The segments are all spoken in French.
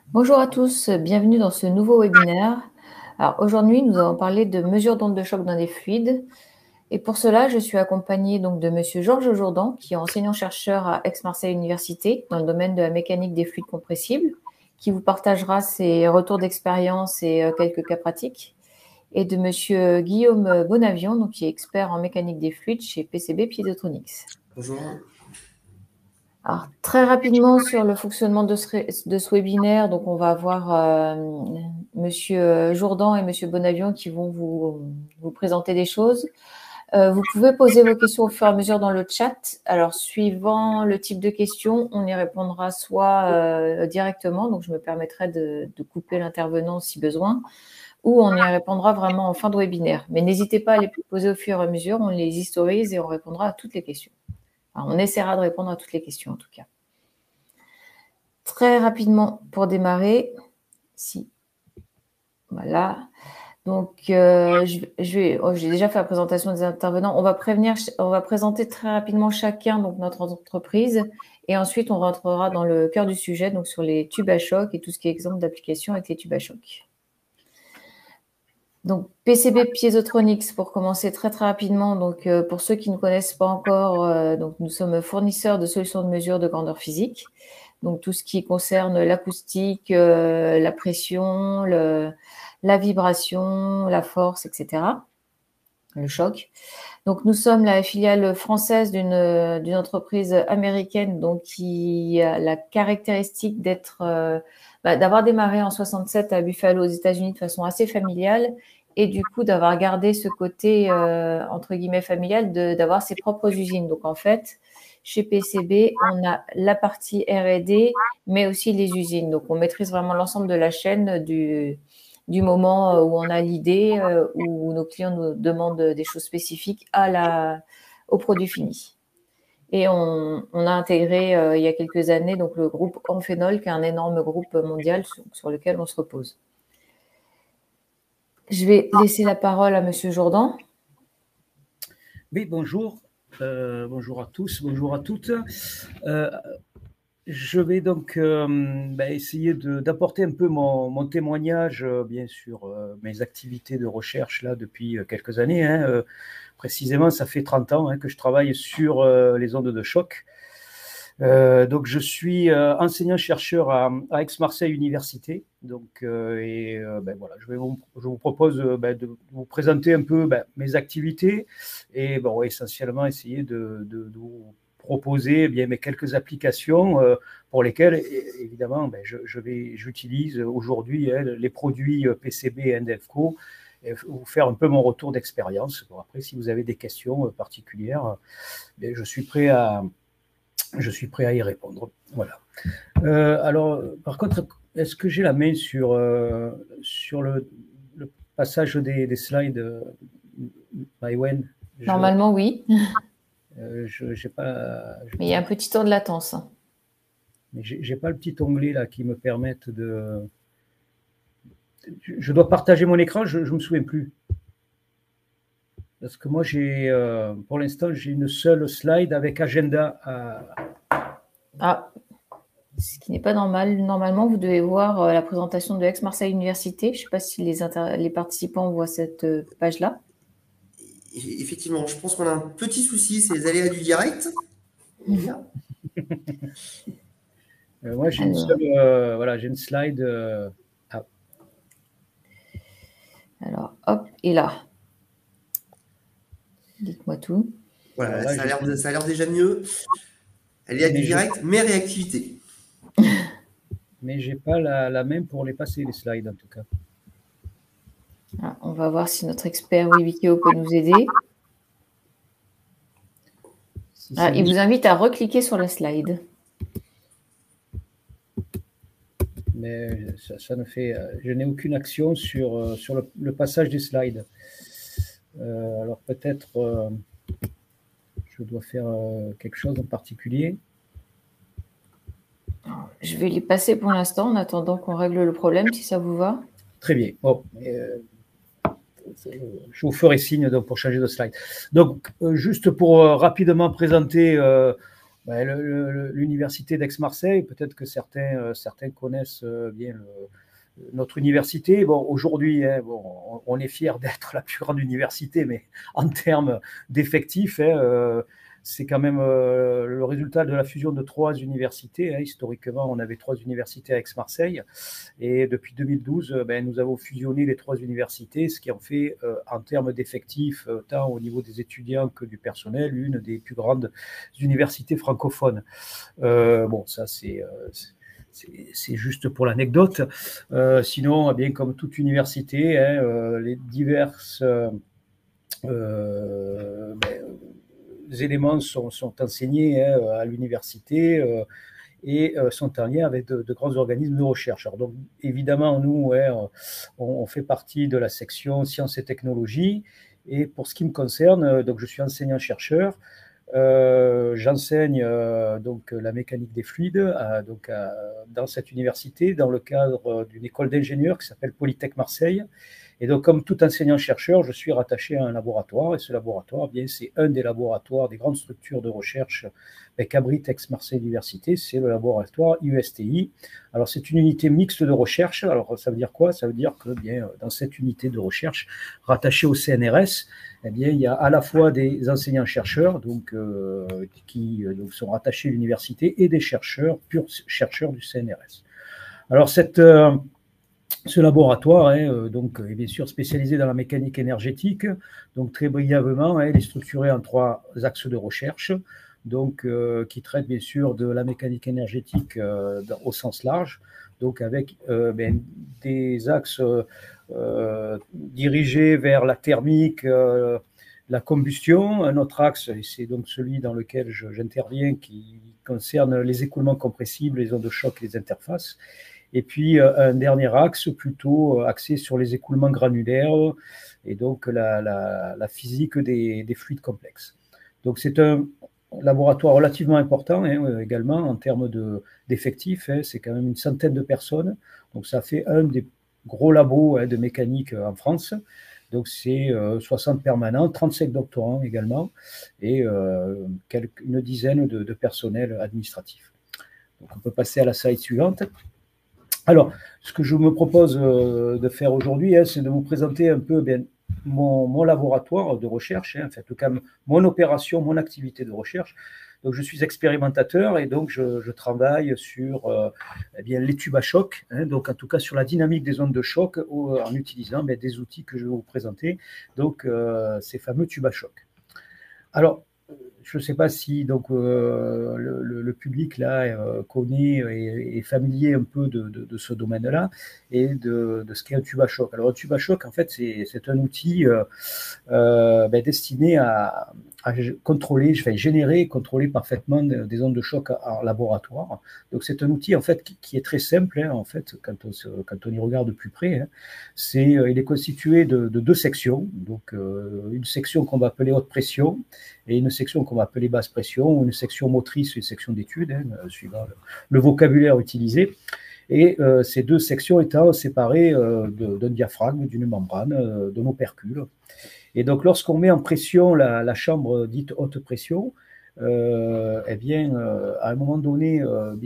Bonjour à tous, bienvenue dans ce nouveau webinaire. Alors aujourd'hui, nous allons parler de mesures d'onde de choc dans des fluides. Et pour cela, je suis accompagnée donc de Monsieur Georges Jourdan, qui est enseignant-chercheur à Aix-Marseille Université dans le domaine de la mécanique des fluides compressibles, qui vous partagera ses retours d'expérience et quelques cas pratiques. Et de Monsieur Guillaume Bonavion, donc, qui est expert en mécanique des fluides chez PCB Piezotronics. Bonjour. Alors, très rapidement sur le fonctionnement de ce webinaire, donc on va avoir Monsieur Jourdan et Monsieur Bonavion qui vont vous présenter des choses. Vous pouvez poser vos questions au fur et à mesure dans le chat. Alors, suivant le type de questions, on y répondra soit directement, donc je me permettrai de couper l'intervenant si besoin, ou on y répondra vraiment en fin de webinaire. Mais n'hésitez pas à les poser au fur et à mesure, on les historise et on répondra à toutes les questions. Enfin, on essaiera de répondre à toutes les questions en tout cas. Très rapidement pour démarrer, si, voilà. Donc, j'ai déjà fait la présentation des intervenants. On va présenter très rapidement chacun donc notre entreprise et ensuite on rentrera dans le cœur du sujet, donc sur les tubes à choc et tout ce qui est exemple d'application avec les tubes à choc. Donc, PCB Piezotronics, pour commencer très rapidement. Donc, pour ceux qui ne connaissent pas encore, donc nous sommes fournisseurs de solutions de mesure de grandeur physique. Donc, tout ce qui concerne l'acoustique, la pression, la vibration, la force, etc. Le choc. Donc, nous sommes la filiale française d'une entreprise américaine donc qui a la caractéristique d'avoir démarré en 67 à Buffalo aux États-Unis de façon assez familiale et du coup d'avoir gardé ce côté entre guillemets familial d'avoir ses propres usines. Donc en fait, chez PCB, on a la partie R&D, mais aussi les usines. Donc on maîtrise vraiment l'ensemble de la chaîne du moment où on a l'idée, où nos clients nous demandent des choses spécifiques au produit fini. Et on a intégré il y a quelques années donc le groupe Amphenol, qui est un énorme groupe mondial sur lequel on se repose. Je vais laisser la parole à Monsieur Jourdan. Oui, bonjour. Bonjour à tous, bonjour à toutes. Je vais donc essayer d'apporter un peu mon témoignage, bien sûr, mes activités de recherche là depuis quelques années. Précisément, ça fait 30 ans que je travaille sur les ondes de choc. Donc, je suis enseignant-chercheur à Aix-Marseille Université. Donc, voilà, je vous propose de vous présenter un peu mes activités et essentiellement essayer de vous proposer mes quelques applications pour lesquelles, évidemment, j'utilise aujourd'hui les produits PCB et Endevco et vous faire un peu mon retour d'expérience. Bon, après, si vous avez des questions particulières, je suis prêt à y répondre. Voilà. Alors, par contre, est-ce que j'ai la main sur le passage des slides Maïwen? Normalement, oui. J'ai pas. Mais il y a un petit temps de latence. Mais j'ai pas le petit onglet là qui me permette de. Je dois partager mon écran. Je me souviens plus. Parce que moi, pour l'instant, j'ai une seule slide avec agenda Ah, ce qui n'est pas normal. Normalement, vous devez voir la présentation de Aix-Marseille Université. Je ne sais pas si les participants voient cette page-là. Effectivement, je pense qu'on a un petit souci, c'est les aléas du direct. Moi, j'ai j'ai une slide. Alors, hop, et là. Dites-moi tout. Voilà, là, ça a l'air déjà mieux. Aléas du direct, mais réactivité. Mais j'ai pas la main pour les passer, les slides, en tout cas. Ah, on va voir si notre expert Wikio peut nous aider. Il vous invite à recliquer sur la slide. Mais ça ne fait. Je n'ai aucune action sur le passage des slides. Alors peut-être je dois faire quelque chose en particulier. Je vais les passer pour l'instant en attendant qu'on règle le problème, si ça vous va. Très bien. Bon, je vous ferai signe donc, pour changer de slide. Donc, juste pour rapidement présenter L'université d'Aix-Marseille, peut-être que certains connaissent bien notre université. Bon, aujourd'hui, hein, bon, on est fiers d'être la plus grande université, mais en termes d'effectifs, hein, c'est quand même le résultat de la fusion de 3 universités. Hein. Historiquement, on avait 3 universités à Aix-Marseille. Et depuis 2012, nous avons fusionné les 3 universités, ce qui en fait, en termes d'effectifs, tant au niveau des étudiants que du personnel, une des plus grandes universités francophones. Bon, ça, c'est juste pour l'anecdote. Sinon, bien comme toute université, hein, les diverses éléments sont enseignés hein, à l'université et sont en lien avec de grands organismes de recherche. Alors, donc, évidemment, nous, ouais, on fait partie de la section sciences et technologies. Et pour ce qui me concerne, donc je suis enseignant-chercheur. J'enseigne donc la mécanique des fluides dans cette université, dans le cadre d'une école d'ingénieurs qui s'appelle Polytech Marseille. Et donc, comme tout enseignant-chercheur, je suis rattaché à un laboratoire. Et ce laboratoire, bien, c'est un des laboratoires des grandes structures de recherche qu'abrite Aix-Marseille Université. C'est le laboratoire IUSTI. Alors, c'est une unité mixte de recherche. Alors, ça veut dire quoi? Ça veut dire que, bien, dans cette unité de recherche rattachée au CNRS, eh bien, il y a à la fois des enseignants-chercheurs qui sont rattachés à l'université et des chercheurs, purs chercheurs du CNRS. Alors, ce laboratoire est bien sûr spécialisé dans la mécanique énergétique. Donc, très brièvement, il est structuré en 3 axes de recherche, qui traitent bien sûr de la mécanique énergétique au sens large, donc avec des axes dirigés vers la thermique, la combustion. Un autre axe, et c'est donc celui dans lequel j'interviens, qui concerne les écoulements compressibles, les ondes de choc et les interfaces. Et puis un dernier axe plutôt axé sur les écoulements granulaires et donc la physique des fluides complexes. Donc c'est un laboratoire relativement important également en termes d'effectifs. C'est quand même une centaine de personnes. Donc ça fait un des gros labos de mécanique en France. Donc c'est 60 permanents, 35 doctorants également et une dizaine de personnels administratifs. Donc on peut passer à la slide suivante. Alors, ce que je me propose de faire aujourd'hui, c'est de vous présenter un peu mon laboratoire de recherche, en tout cas mon opération, mon activité de recherche. Donc, je suis expérimentateur et donc je travaille sur les tubes à choc, donc en tout cas sur la dynamique des ondes de choc en utilisant des outils que je vais vous présenter, donc ces fameux tubes à choc. Alors, je ne sais pas si donc, le public là connaît et est familier un peu de ce domaine-là et de ce qu'est un tube à choc. Alors un tube à choc, en fait, c'est un outil destiné à contrôler, générer et contrôler parfaitement des ondes de choc en laboratoire. Donc c'est un outil en fait qui est très simple en fait quand on y regarde de plus près. Il est constitué de 2 sections. Donc une section qu'on va appeler haute pression et une section qu'on va appeler basse pression, ou une section motrice, une section d'étude, suivant le vocabulaire utilisé. Et ces 2 sections étant séparées d'un diaphragme, d'une membrane, d'un opercule. Et donc, lorsqu'on met en pression la chambre dite haute pression, à un moment donné,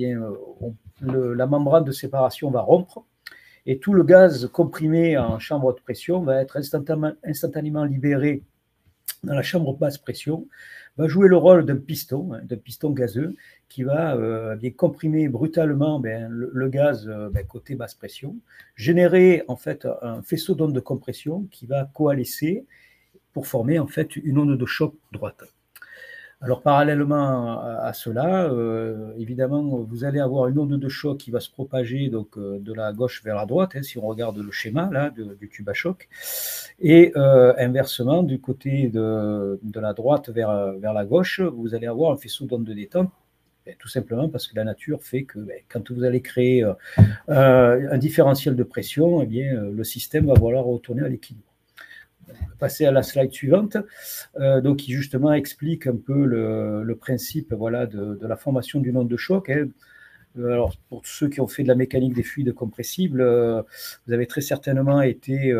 la membrane de séparation va rompre et tout le gaz comprimé en chambre haute pression va être instantanément libéré dans la chambre basse pression, va jouer le rôle d'un piston gazeux qui va comprimer brutalement le gaz côté basse pression, générer en fait un faisceau d'ondes de compression qui va coalescer pour former en fait une onde de choc droite. Alors parallèlement à cela, évidemment, vous allez avoir une onde de choc qui va se propager donc de la gauche vers la droite, si on regarde le schéma là du tube à choc, et inversement du côté de la droite vers la gauche, vous allez avoir un faisceau d'onde de détente. Tout simplement parce que la nature fait que quand vous allez créer un différentiel de pression, le système va vouloir retourner à l'équilibre. Passer à la slide suivante, donc qui justement explique un peu le principe de la formation d'une onde de choc. Alors, pour ceux qui ont fait de la mécanique des fluides compressibles, vous avez très certainement été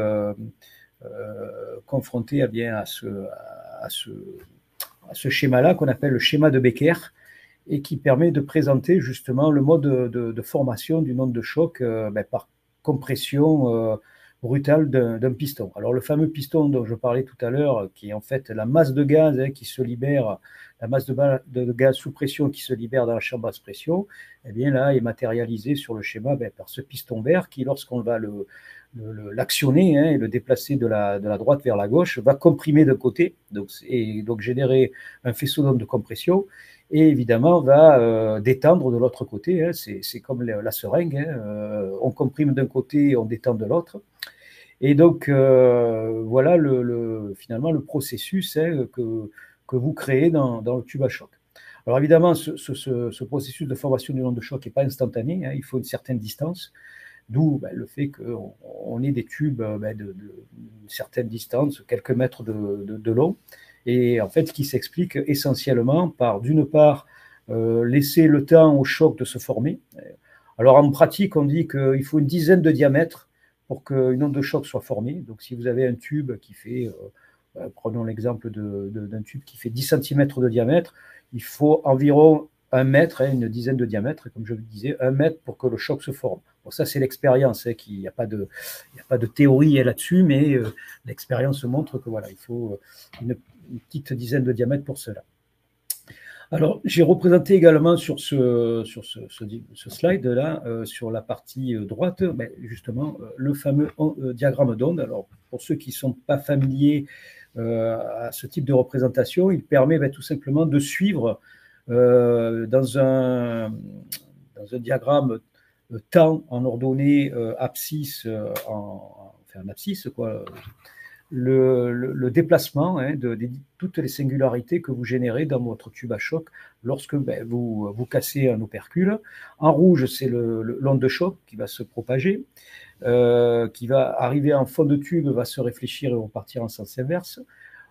confronté à ce schéma-là qu'on appelle le schéma de Becker. et qui permet de présenter justement le mode de formation d'une onde de choc par compression brutale d'un piston. Alors le fameux piston dont je parlais tout à l'heure, qui est en fait la masse de gaz qui se libère, la masse de gaz sous pression qui se libère dans la chambre basse pression, eh bien là est matérialisé sur le schéma par ce piston vert qui, lorsqu'on va l'actionner et le déplacer de la droite vers la gauche, va comprimer d'un côté et donc générer un faisceau d'onde de compression, et évidemment va détendre de l'autre côté. C'est comme la seringue, on comprime d'un côté, on détend de l'autre. Et donc voilà finalement le processus que vous créez dans le tube à choc. Alors évidemment, ce processus de formation d'une onde de choc n'est pas instantané, il faut une certaine distance, d'où le fait qu'on ait des tubes d'une certaine distance, quelques mètres de long, et en fait qui s'explique essentiellement par, d'une part, laisser le temps au choc de se former. Alors en pratique, on dit qu'il faut une dizaine de diamètres pour qu'une onde de choc soit formée. Donc si vous avez un tube qui fait, prenons l'exemple d'un tube qui fait 10 cm de diamètre, il faut environ 1 mètre, une dizaine de diamètres, comme je le disais, 1 mètre pour que le choc se forme. Bon, ça, c'est l'expérience, il n'y a pas de théorie là-dessus, mais l'expérience montre que voilà, il faut une petite dizaine de diamètres pour cela. Alors, j'ai représenté également sur ce slide-là, sur la partie droite, justement, le fameux diagramme d'onde. Alors, pour ceux qui ne sont pas familiers à ce type de représentation, il permet tout simplement de suivre dans un diagramme temps en ordonnée abscisse, en abscisse, quoi, le déplacement de toutes les singularités que vous générez dans votre tube à choc lorsque vous cassez un opercule. En rouge, c'est l'onde de choc qui va se propager, qui va arriver en fond de tube, va se réfléchir et repartir en sens inverse.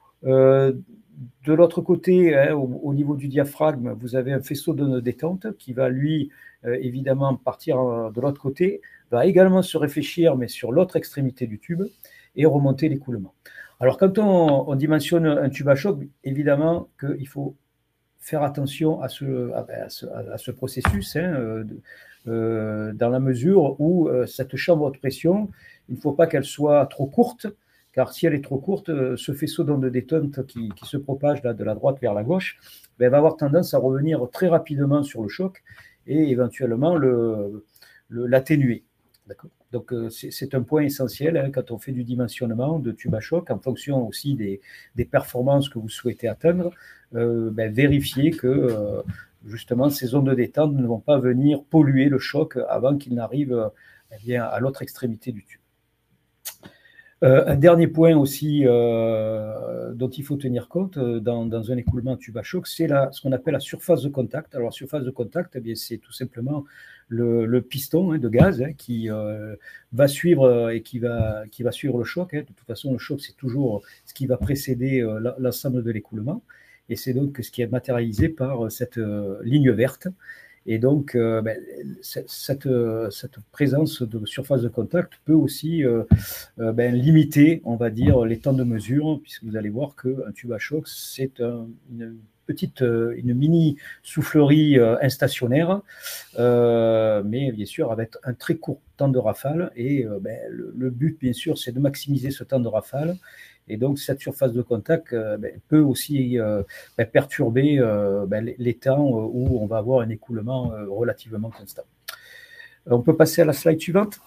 De l'autre côté, au niveau du diaphragme, vous avez un faisceau de détente qui va, lui, évidemment, partir de l'autre côté, va également se réfléchir, mais sur l'autre extrémité du tube, et remonter l'écoulement. Alors, quand on dimensionne un tube à choc, évidemment qu'il faut faire attention à ce processus, dans la mesure où cette chambre de pression, il ne faut pas qu'elle soit trop courte, car si elle est trop courte, ce faisceau d'onde de détente qui se propage de la droite vers la gauche va avoir tendance à revenir très rapidement sur le choc et éventuellement l'atténuer. D'accord. Donc, c'est un point essentiel quand on fait du dimensionnement de tube à choc, en fonction aussi des performances que vous souhaitez atteindre, vérifier que justement ces ondes de détente ne vont pas venir polluer le choc avant qu'il n'arrive à l'autre extrémité du tube. Un dernier point aussi dont il faut tenir compte dans un écoulement tube à choc, c'est ce qu'on appelle la surface de contact. Alors, surface de contact, c'est tout simplement le piston de gaz qui va suivre et qui va suivre le choc. De toute façon, le choc, c'est toujours ce qui va précéder l'ensemble de l'écoulement. Et c'est donc ce qui est matérialisé par cette ligne verte. Et donc, cette présence de surface de contact peut aussi limiter, on va dire, les temps de mesure, puisque vous allez voir qu'un tube à choc, c'est une mini soufflerie instationnaire, mais bien sûr avec un très court temps de rafale. Et le but, bien sûr, c'est de maximiser ce temps de rafale. Et donc, cette surface de contact peut aussi perturber les temps où on va avoir un écoulement relativement constant. On peut passer à la slide suivante.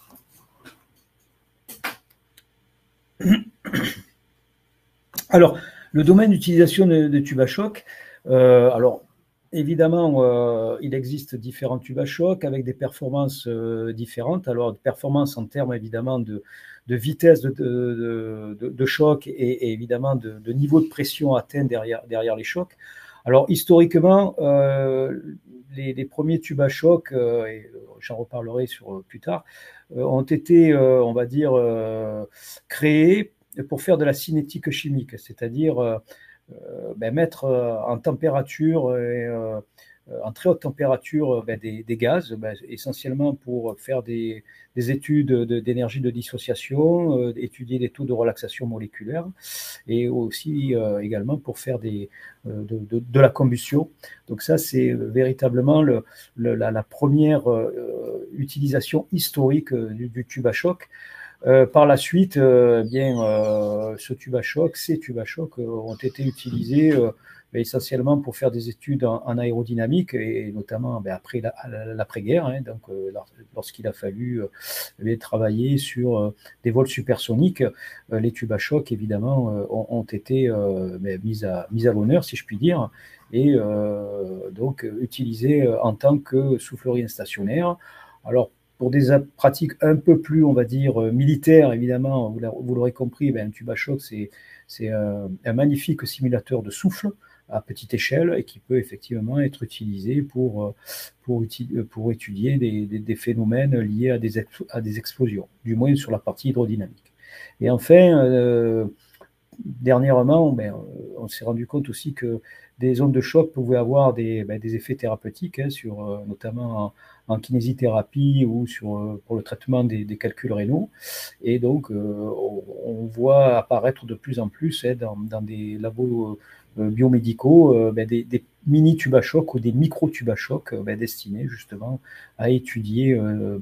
Alors, le domaine d'utilisation de tubes à choc, alors évidemment, il existe différents tubes à choc avec des performances différentes. Alors, performances en termes évidemment de vitesse de choc et évidemment de niveau de pression atteint derrière les chocs. Alors, historiquement, les premiers tubes à choc, et j'en reparlerai plus tard, ont été, on va dire, créés pour faire de la cinétique chimique, c'est-à-dire mettre en température en très haute température des gaz, essentiellement pour faire des études d'énergie de dissociation, étudier des taux de relaxation moléculaire et aussi également pour faire de la combustion. Donc ça, c'est véritablement la première utilisation historique du tube à choc. Par la suite, ces tubes à choc ont été utilisés essentiellement pour faire des études en aérodynamique et notamment après l'après-guerre, hein, donc lorsqu'il a fallu travailler sur des vols supersoniques, les tubes à choc évidemment ont été mis à l'honneur, si je puis dire, et donc utilisés en tant que soufflerie instationnaire. Alors pour des pratiques un peu plus, on va dire, militaires, évidemment, vous l'aurez compris, un tube à choc, c'est un magnifique simulateur de souffle à petite échelle et qui peut effectivement être utilisé pour étudier des phénomènes liés à des explosions, du moins sur la partie hydrodynamique. Et enfin, dernièrement, on s'est rendu compte aussi que des ondes de choc pouvaient avoir des effets thérapeutiques, hein, notamment en kinésithérapie ou pour le traitement des calculs rénaux. Et donc, on voit apparaître de plus en plus dans des labos biomédicaux des mini tubes à choc ou des micro tubes à choc destinés justement à étudier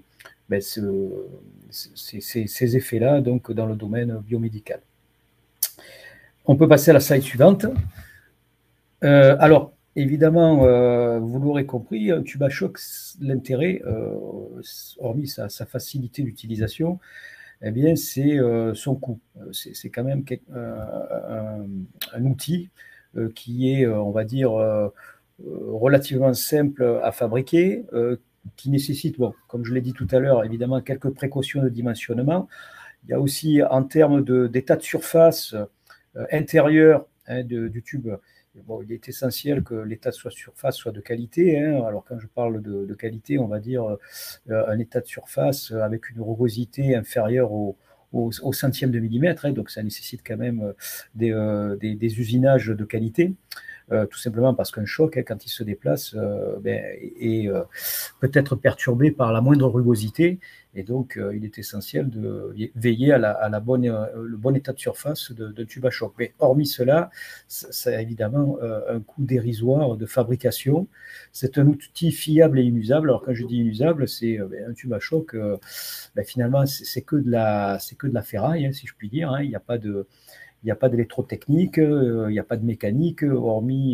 ces effets-là donc dans le domaine biomédical. On peut passer à la slide suivante. Alors, évidemment, vous l'aurez compris, un tube à choc, l'intérêt, hormis sa facilité d'utilisation, eh bien, c'est son coût. C'est quand même un outil qui est, on va dire, relativement simple à fabriquer, qui nécessite, bon, comme je l'ai dit tout à l'heure, évidemment, quelques précautions de dimensionnement. Il y a aussi, en termes d'état de surface intérieur du tube, bon, il est essentiel que l'état de surface soit de qualité. Hein. Alors, quand je parle de qualité, on va dire un état de surface avec une rugosité inférieure au centième de millimètre. Hein. Donc, ça nécessite quand même des usinages de qualité. Tout simplement parce qu'un choc, hein, quand il se déplace, est peut-être perturbé par la moindre rugosité. Et donc, il est essentiel de veiller à le bon état de surface de tube à choc. Mais hormis cela, ça a évidemment un coût dérisoire de fabrication. C'est un outil fiable et inusable. Alors, quand je dis inusable, c'est un tube à choc, finalement, c'est que de la ferraille, hein, si je puis dire. Hein. Il n'y a pas d'électrotechnique, il n'y a pas de mécanique, hormis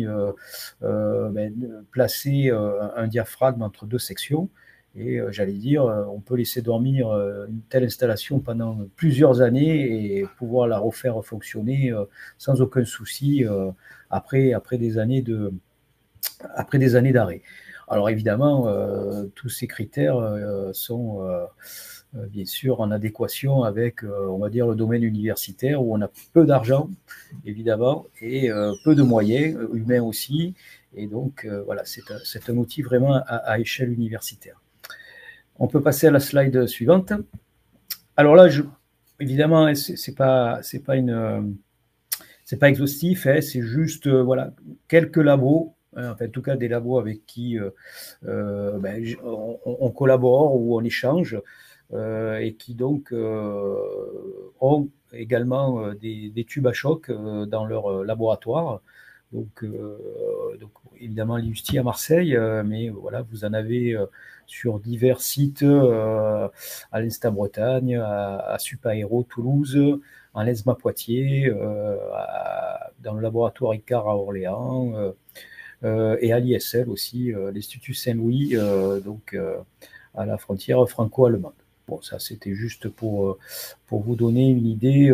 placer un diaphragme entre deux sections. Et j'allais dire, on peut laisser dormir une telle installation pendant plusieurs années et pouvoir la refaire fonctionner sans aucun souci après des années d'arrêt. Alors évidemment, tous ces critères sont bien sûr en adéquation avec, on va dire, le domaine universitaire où on a peu d'argent, évidemment, et peu de moyens, humains aussi. Et donc, voilà, c'est un outil vraiment à échelle universitaire. On peut passer à la slide suivante. Alors là, évidemment, c'est pas exhaustif, hein, c'est juste voilà, quelques labos, hein, en tout cas des labos avec qui on collabore ou on échange et qui donc ont également des tubes à choc dans leur laboratoire. Donc évidemment l'IUSTI à Marseille, mais voilà, vous en avez sur divers sites à l'Insta Bretagne, à Supaéro Toulouse, en l'ESMA Poitiers, dans le laboratoire ICAR à Orléans et à l'ISL aussi, l'Institut Saint-Louis, donc à la frontière franco-allemande. Bon, ça c'était juste pour vous donner une idée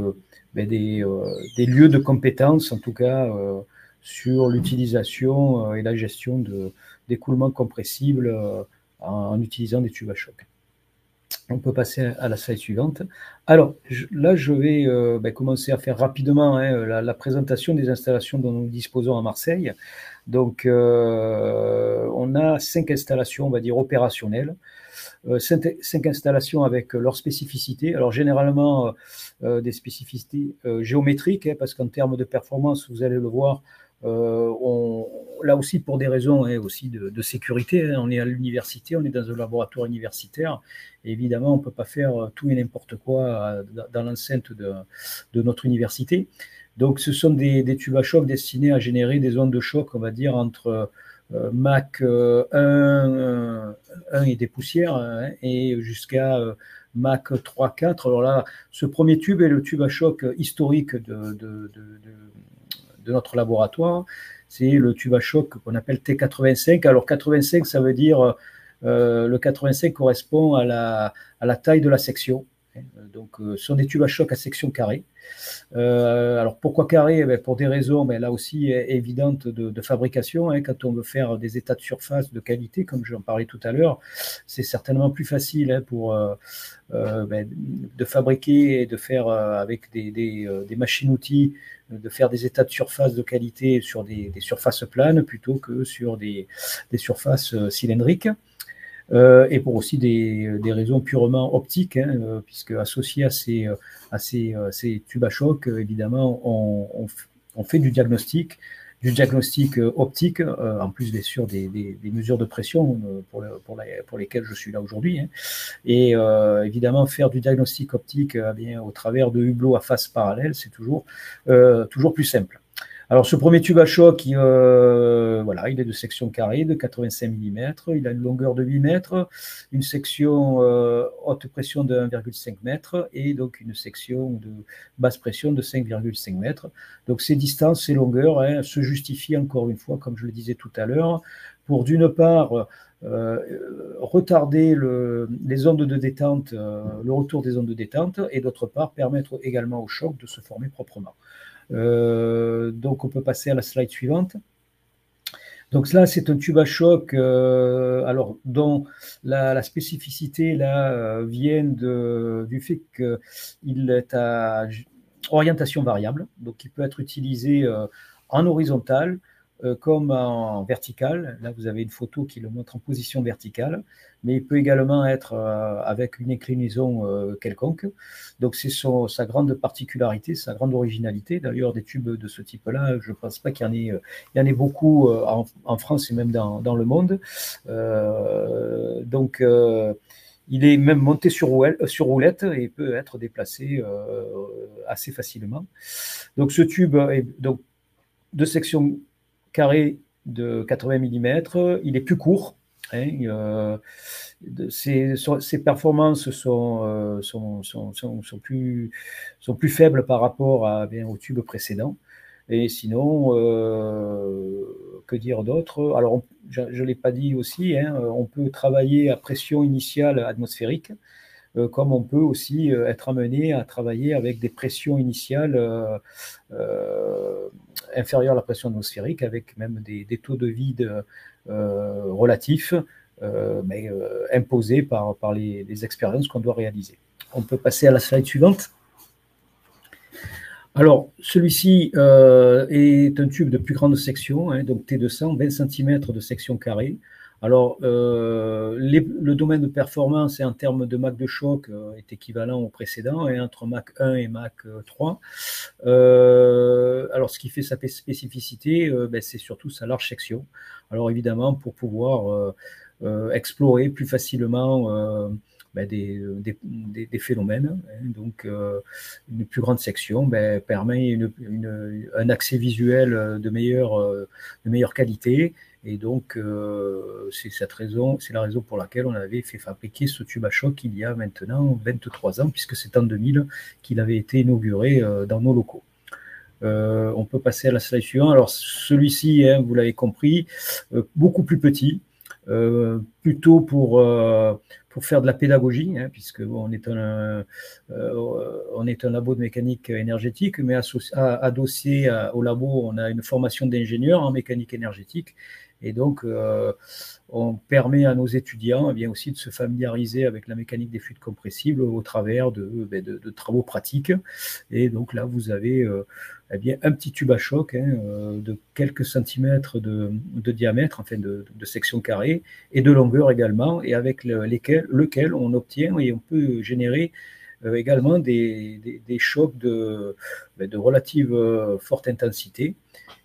des lieux de compétences, en tout cas sur l'utilisation et la gestion d'écoulements compressibles en utilisant des tubes à choc. On peut passer à la slide suivante. Alors, là, je vais commencer à faire rapidement la présentation des installations dont nous disposons à Marseille. Donc, on a 5 installations, on va dire, opérationnelles. 5 installations avec leurs spécificités. Alors, généralement, des spécificités géométriques, hein, parce qu'en termes de performance, vous allez le voir, là aussi pour des raisons aussi de sécurité, on est à l'université, on est dans un laboratoire universitaire, et évidemment on ne peut pas faire tout et n'importe quoi dans l'enceinte de notre université. Donc ce sont des tubes à choc destinés à générer des ondes de choc, on va dire, entre Mach 1 et des poussières, et jusqu'à Mach 3-4. Alors là, ce premier tube est le tube à choc historique de notre laboratoire. C'est le tube à choc qu'on appelle T85. Alors 85, ça veut dire, le 85 correspond à la taille de la section. Donc ce sont des tubes à choc à section carrée. Alors pourquoi carré? Pour des raisons là aussi évidentes de fabrication. Quand on veut faire des états de surface de qualité, comme j'en parlais tout à l'heure, c'est certainement plus facile de fabriquer et de faire avec des machines-outils, de faire des états de surface de qualité sur des surfaces planes plutôt que sur des surfaces cylindriques. Et pour aussi des raisons purement optiques, puisque associé à ces tubes à choc, évidemment, on fait du diagnostic optique, en plus bien sûr des mesures de pression pour lesquelles je suis là aujourd'hui. Et évidemment, faire du diagnostic optique au travers de hublots à face parallèle, c'est toujours plus simple. Alors, ce premier tube à choc, il est de section carrée de 85 mm, il a une longueur de 8 mètres, une section haute pression de 1,5 m et donc une section de basse pression de 5,5 mètres. Donc, ces distances, ces longueurs se justifient encore une fois, comme je le disais tout à l'heure, pour d'une part retarder les ondes de détente, le retour des ondes de détente, et d'autre part permettre également au choc de se former proprement. Donc on peut passer à la slide suivante. Donc là, c'est un tube à choc dont la spécificité vient du fait qu'il est à orientation variable, donc il peut être utilisé en horizontal comme en vertical. Là, vous avez une photo qui le montre en position verticale, mais il peut également être avec une inclinaison quelconque. Donc, c'est sa grande particularité, sa grande originalité. D'ailleurs, des tubes de ce type-là, je ne pense pas qu'il y en ait beaucoup en France et même dans le monde. Il est même monté sur roulette et peut être déplacé assez facilement. Donc, ce tube est donc de section carré de 80 mm, il est plus court. Ses performances sont plus faibles par rapport au tube précédent. Et sinon, que dire d'autre? Alors, je ne l'ai pas dit aussi, on peut travailler à pression initiale atmosphérique, comme on peut aussi être amené à travailler avec des pressions initiales inférieures à la pression atmosphérique, avec même des taux de vide relatifs, imposés par les expériences qu'on doit réaliser. On peut passer à la slide suivante. Alors, celui-ci est un tube de plus grande section, donc T200, 20 cm de section carrée. Alors, le domaine de performance et en termes de Mach de choc est équivalent au précédent, entre Mach 1 et Mach 3. Alors, ce qui fait sa spécificité, c'est surtout sa large section. Alors, évidemment, pour pouvoir explorer plus facilement des phénomènes. Donc, une plus grande section permet un accès visuel de meilleure qualité. Et donc, c'est la raison pour laquelle on avait fait fabriquer ce tube à choc il y a maintenant 23 ans, puisque c'est en 2000 qu'il avait été inauguré dans nos locaux. On peut passer à la slide suivante. Alors, celui-ci, vous l'avez compris, beaucoup plus petit, plutôt pour faire de la pédagogie, puisque on est un labo de mécanique énergétique, mais adossé au labo, on a une formation d'ingénieur en mécanique énergétique. Et donc, on permet à nos étudiants aussi de se familiariser avec la mécanique des fluides compressibles au travers de travaux pratiques. Et donc là, vous avez un petit tube à choc de quelques centimètres de diamètre, enfin de section carrée, et de longueur également, et avec lequel on obtient et on peut générer également des chocs de relative forte intensité.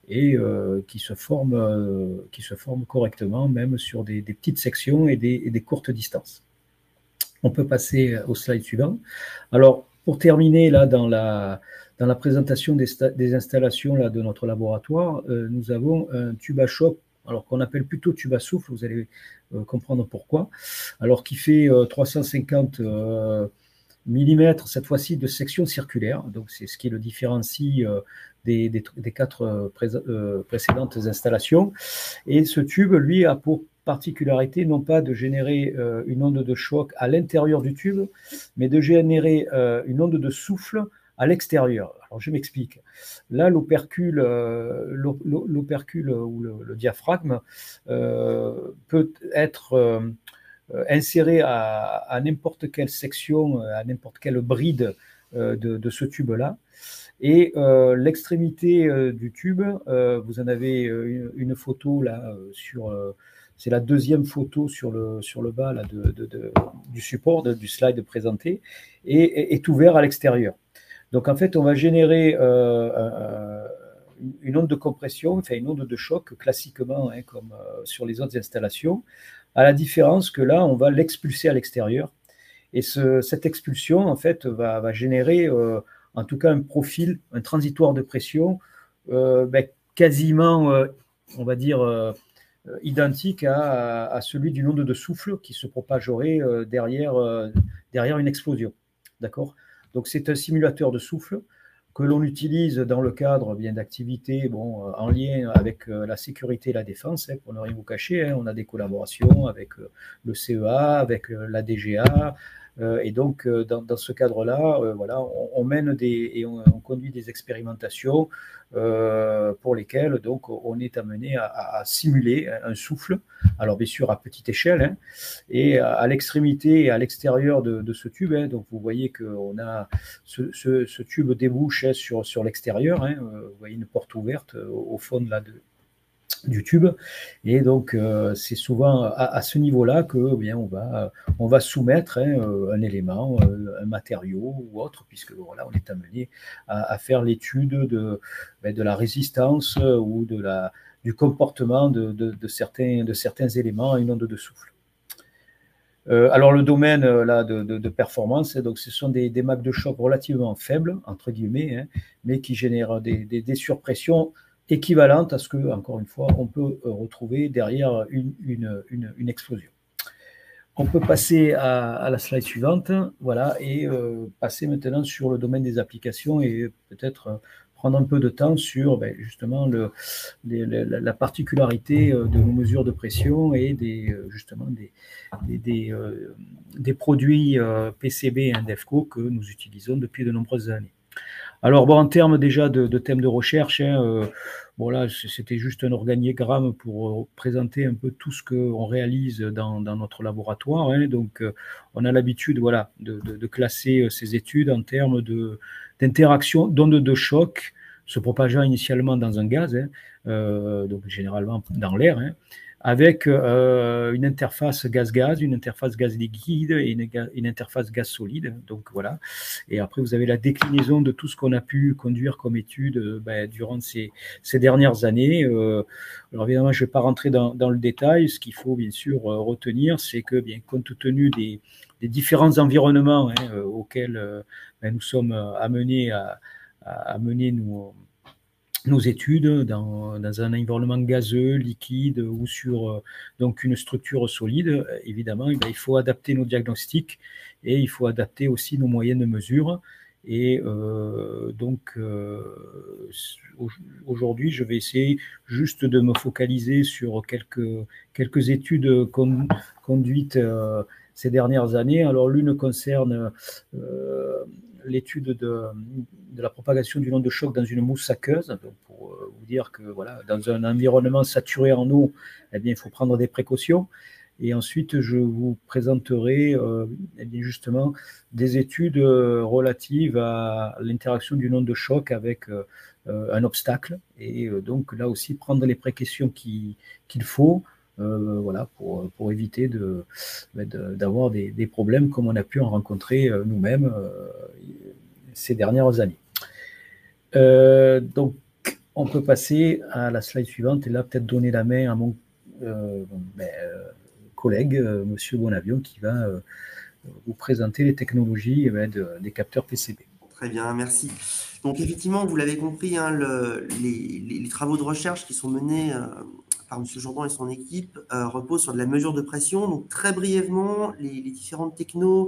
et qui se forment correctement, même sur des petites sections et des courtes distances. On peut passer au slide suivant. Alors, pour terminer, là, dans la présentation des installations là, de notre laboratoire, nous avons un tube à choc, alors qu'on appelle plutôt tube à souffle, vous allez comprendre pourquoi, alors qui fait 350 mm, cette fois-ci de section circulaire, donc c'est ce qui le différencie des 4 précédentes installations. Et ce tube, lui, a pour particularité non pas de générer une onde de choc à l'intérieur du tube, mais de générer une onde de souffle à l'extérieur. Alors je m'explique. Là, l'opercule ou le diaphragme peut être inséré à n'importe quelle section, à n'importe quelle bride de ce tube-là. Et l'extrémité du tube, vous en avez une photo là c'est la deuxième photo sur le bas là, du support, du slide présenté, et est ouvert à l'extérieur. Donc en fait, on va générer une onde de compression, enfin une onde de choc classiquement, hein, comme sur les autres installations, à la différence que là, on va l'expulser à l'extérieur. Et cette expulsion, en fait, va générer en tout cas un profil, un transitoire de pression quasiment, on va dire, identique à celui d'une onde de souffle qui se propagerait derrière une explosion. D'accord ? Donc c'est un simulateur de souffle que l'on utilise dans le cadre bien d'activités en lien avec la sécurité et la défense, hein, pour ne rien vous cacher. Hein, on a des collaborations avec le CEA, avec la DGA, et donc dans ce cadre-là, voilà, on mène et on conduit des expérimentations pour lesquelles donc on est amené à simuler un souffle. Alors bien sûr à petite échelle, hein, et à l'extrémité et à l'extérieur de ce tube. Hein, donc vous voyez qu'on a ce tube débouche sur l'extérieur. Hein, vous voyez une porte ouverte au fond de du tube, et donc c'est souvent à ce niveau-là que bien on va soumettre un élément, un matériau ou autre, puisque voilà, on est amené à faire l'étude de la résistance ou du comportement de certains éléments à une onde de souffle. Alors le domaine là de performance, donc ce sont des macs de choc relativement faibles entre guillemets, hein, mais qui génèrent des surpressions équivalente à ce que, encore une fois, on peut retrouver derrière une explosion. On peut passer à la slide suivante, voilà, et passer maintenant sur le domaine des applications et peut-être prendre un peu de temps sur justement la particularité de nos mesures de pression et justement des produits PCB et Indefco que nous utilisons depuis de nombreuses années. Alors, en termes déjà de thèmes de recherche, hein, là, c'était juste un organigramme pour présenter un peu tout ce qu'on réalise dans notre laboratoire. Hein. Donc, on a l'habitude de classer ces études en termes d'interaction d'ondes de choc se propageant initialement dans un gaz, hein, donc généralement dans l'air, hein, avec une interface gaz-gaz, une interface gaz liquide et une interface gaz solide. Donc voilà. Et après, vous avez la déclinaison de tout ce qu'on a pu conduire comme étude durant ces dernières années. Alors évidemment, je ne vais pas rentrer dans le détail. Ce qu'il faut bien sûr retenir, c'est que bien compte tenu des différents environnements auxquels nous sommes amenés à mener nos études dans un environnement gazeux, liquide ou sur donc une structure solide, évidemment, il faut adapter nos diagnostics et il faut adapter aussi nos moyens de mesure. Et donc, aujourd'hui, je vais essayer juste de me focaliser sur quelques études conduites ces dernières années. Alors, l'une concerne l'étude de la propagation d'une onde de choc dans une mousse aqueuse. Donc pour vous dire que voilà, dans un environnement saturé en eau, eh bien, il faut prendre des précautions. Et ensuite, je vous présenterai eh bien, justement des études relatives à l'interaction d'une onde de choc avec un obstacle. Et donc là aussi, prendre les précautions qu'il faut. Voilà, pour éviter d'avoir des problèmes comme on a pu en rencontrer nous-mêmes ces dernières années. Donc, on peut passer à la slide suivante et là, peut-être donner la main à mon collègue, Monsieur Bonavion, qui va vous présenter les technologies des capteurs PCB. Très bien, merci. Donc effectivement, vous l'avez compris, hein, les travaux de recherche qui sont menés par M. Jourdan et son équipe reposent sur de la mesure de pression. Donc très brièvement, les différentes technos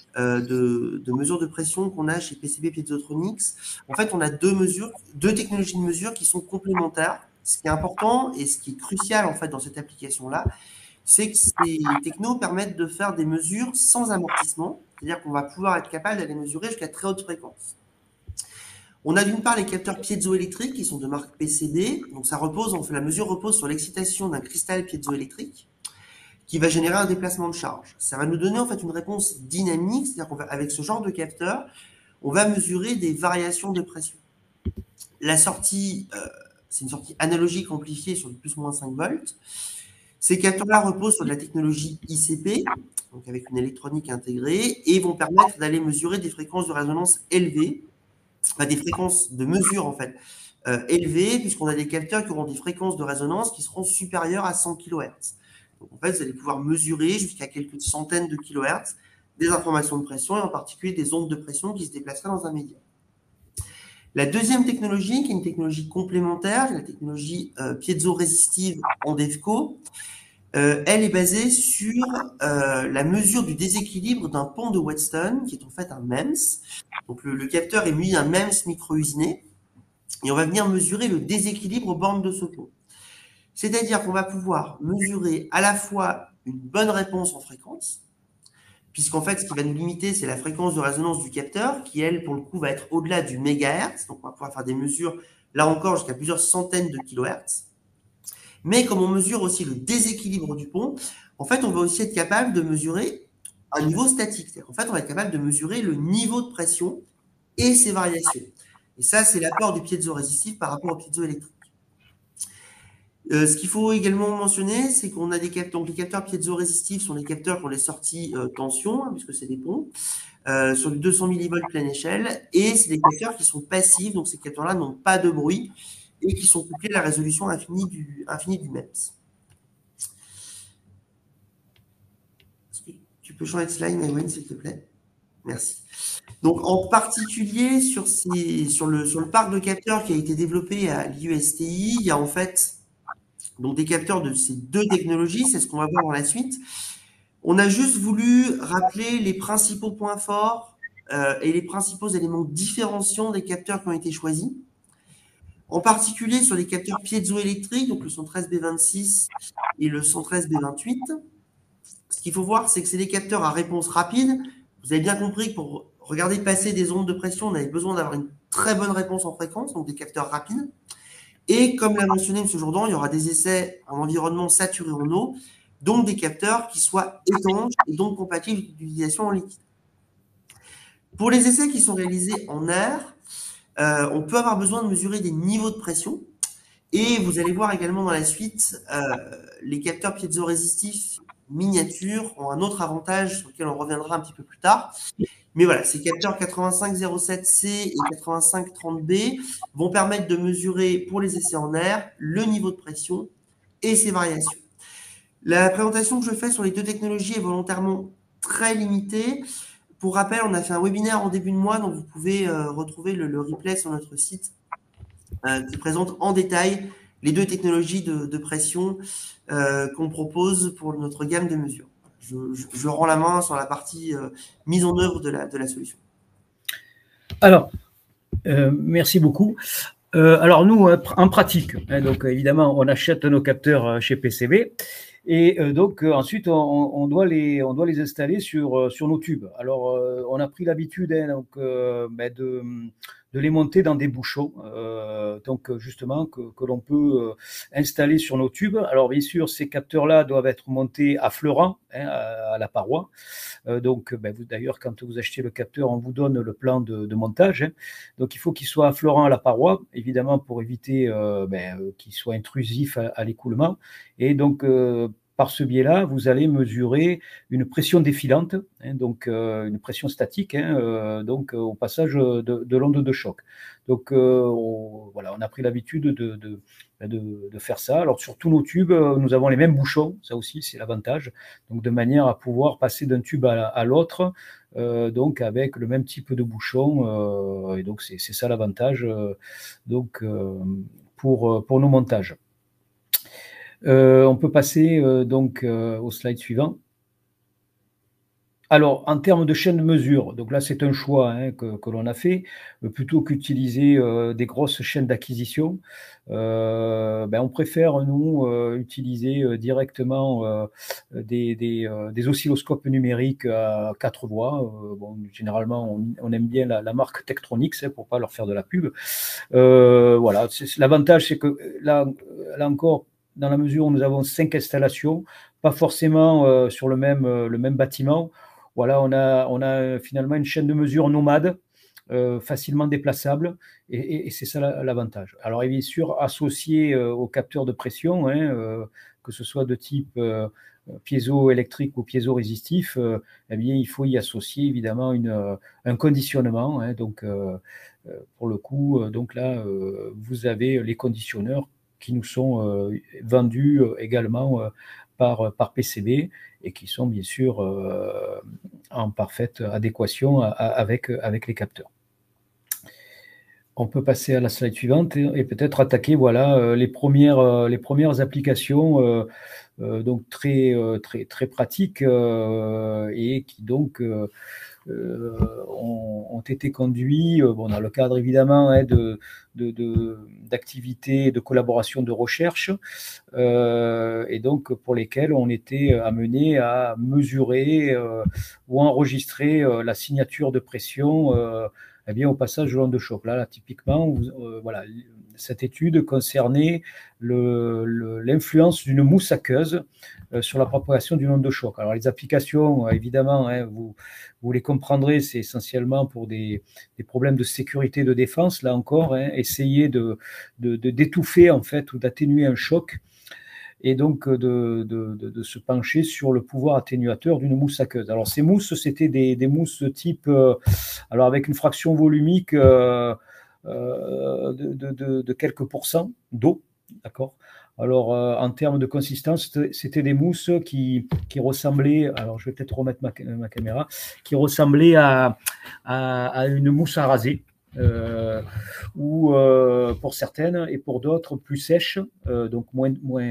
de mesure de pression qu'on a chez PCB Piezotronics, en fait, on a deux technologies de mesure qui sont complémentaires. Ce qui est important et ce qui est crucial en fait dans cette application-là, c'est que ces technos permettent de faire des mesures sans amortissement, c'est-à-dire qu'on va pouvoir être capable d'aller mesurer jusqu'à très haute fréquence. On a d'une part les capteurs piézoélectriques qui sont de marque PCB, donc ça repose, en fait, la mesure repose sur l'excitation d'un cristal piézoélectrique qui va générer un déplacement de charge. Ça va nous donner en fait une réponse dynamique, c'est-à-dire qu'avec ce genre de capteur, on va mesurer des variations de pression. La sortie, c'est une sortie analogique amplifiée sur du plus-moins 5 volts. Ces capteurs-là reposent sur de la technologie ICP, donc avec une électronique intégrée, et vont permettre d'aller mesurer des fréquences de résonance élevées, enfin des fréquences de mesure en fait élevées, puisqu'on a des capteurs qui auront des fréquences de résonance qui seront supérieures à 100 kHz. Donc en fait, vous allez pouvoir mesurer jusqu'à quelques centaines de kHz des informations de pression, et en particulier des ondes de pression qui se déplaceraient dans un média. La deuxième technologie, qui est une technologie complémentaire, la technologie piézo-résistive en DEFCO, elle est basée sur la mesure du déséquilibre d'un pont de Whetstone, qui est en fait un MEMS. Donc le capteur émet un MEMS micro-usiné, et on va venir mesurer le déséquilibre aux bornes de ce pont. C'est-à-dire qu'on va pouvoir mesurer à la fois une bonne réponse en fréquence, puisqu'en fait, ce qui va nous limiter, c'est la fréquence de résonance du capteur, qui, elle, pour le coup, va être au-delà du mégahertz. Donc, on va pouvoir faire des mesures, là encore, jusqu'à plusieurs centaines de kilohertz. Mais comme on mesure aussi le déséquilibre du pont, en fait, on va aussi être capable de mesurer un niveau statique. C'est-à-dire qu'en fait, on va être capable de mesurer le niveau de pression et ses variations. Et ça, c'est l'apport du piézo-résistif par rapport au piézoélectrique. Ce qu'il faut également mentionner, c'est qu'on a des capteurs. Donc les capteurs piézo-résistifs sont les capteurs qui ont les sorties tension, hein, puisque c'est des ponts, sur du 200 millivolts pleine échelle, et c'est des capteurs qui sont passifs, donc ces capteurs-là n'ont pas de bruit, et qui sont couplés à la résolution infinie du MEMS. Tu peux changer de slide, Maïwen, s'il te plaît? Merci. Donc, en particulier, sur le parc de capteurs qui a été développé à l'IUSTI, il y a en fait donc des capteurs de ces deux technologies, c'est ce qu'on va voir dans la suite. On a juste voulu rappeler les principaux points forts et les principaux éléments différenciants des capteurs qui ont été choisis. En particulier sur les capteurs piézoélectriques, donc le 113B26 et le 113B28. Ce qu'il faut voir, c'est que c'est des capteurs à réponse rapide. Vous avez bien compris que pour regarder passer des ondes de pression, on avait besoin d'avoir une très bonne réponse en fréquence, donc des capteurs rapides. Et comme l'a mentionné M. Jourdan, il y aura des essais en environnement saturé en eau, donc des capteurs qui soient étanches et donc compatibles d'utilisation en liquide. Pour les essais qui sont réalisés en air, on peut avoir besoin de mesurer des niveaux de pression. Et vous allez voir également dans la suite, les capteurs piézo-résistifs miniatures ont un autre avantage sur lequel on reviendra un petit peu plus tard. Mais voilà, ces capteurs 8507C et 8530B vont permettre de mesurer pour les essais en air le niveau de pression et ses variations. La présentation que je fais sur les deux technologies est volontairement très limitée. Pour rappel, on a fait un webinaire en début de mois, donc vous pouvez retrouver le replay sur notre site qui présente en détail les deux technologies de pression qu'on propose pour notre gamme de mesures. Je rends la main sur la partie mise en œuvre de la solution. Alors, merci beaucoup. Alors nous, en pratique, hein, donc évidemment, on achète nos capteurs chez PCB et donc ensuite, on doit les installer sur nos tubes. Alors, on a pris l'habitude hein, donc, de les monter dans des bouchons, donc justement que l'on peut installer sur nos tubes. Alors bien sûr, ces capteurs-là doivent être montés à fleurant hein, à la paroi. Donc d'ailleurs, quand vous achetez le capteur, on vous donne le plan de montage. Hein. Donc il faut qu'il soit affleurant à la paroi, évidemment pour éviter qu'il soit intrusif à l'écoulement. Et donc par ce biais-là, vous allez mesurer une pression défilante, hein, donc une pression statique, hein, donc au passage de l'onde de choc. Donc voilà, on a pris l'habitude de faire ça. Alors sur tous nos tubes, nous avons les mêmes bouchons, ça aussi c'est l'avantage, donc de manière à pouvoir passer d'un tube à l'autre, donc avec le même type de bouchon, et donc c'est ça l'avantage donc pour nos montages. On peut passer donc au slide suivant. Alors, en termes de chaîne de mesure, donc là, c'est un choix hein, que l'on a fait. Plutôt qu'utiliser des grosses chaînes d'acquisition, on préfère, nous, utiliser directement des oscilloscopes numériques à 4 voies. Bon, généralement, on aime bien la marque Tektronix hein, pour ne pas leur faire de la pub. Voilà, l'avantage, c'est que là encore, dans la mesure où nous avons 5 installations, pas forcément sur le même bâtiment. Voilà, on a finalement une chaîne de mesure nomade, facilement déplaçable, et c'est ça l'avantage. Alors, bien sûr, associé au capteur de pression, hein, que ce soit de type piézoélectrique ou piézorésistif, eh bien, il faut y associer évidemment un conditionnement. Hein, donc, pour le coup, donc là, vous avez les conditionneurs qui nous sont vendus également par PCB et qui sont bien sûr en parfaite adéquation avec les capteurs. On peut passer à la slide suivante et peut-être attaquer voilà, les premières applications donc très pratiques et qui donc ont été conduits dans le cadre évidemment hein, d'activités de collaboration de recherche et donc pour lesquelles on était amené à mesurer ou enregistrer la signature de pression eh bien, au passage de l'onde de choc. Là typiquement, voilà, cette étude concernait l'influence d'une mousse aqueuse sur la propagation d'une onde de choc. Alors les applications, évidemment, hein, vous les comprendrez, c'est essentiellement pour des problèmes de sécurité, de défense. Là encore, hein, essayer d'étouffer en fait ou d'atténuer un choc et donc de se pencher sur le pouvoir atténuateur d'une mousse aqueuse. Alors ces mousses, c'était des mousses type, alors avec une fraction volumique de quelques pourcents d'eau, d'accord. Alors, en termes de consistance, c'était des mousses qui ressemblaient, alors je vais peut-être remettre ma caméra, qui ressemblaient à une mousse à raser, ou pour certaines, et pour d'autres plus sèches, donc moins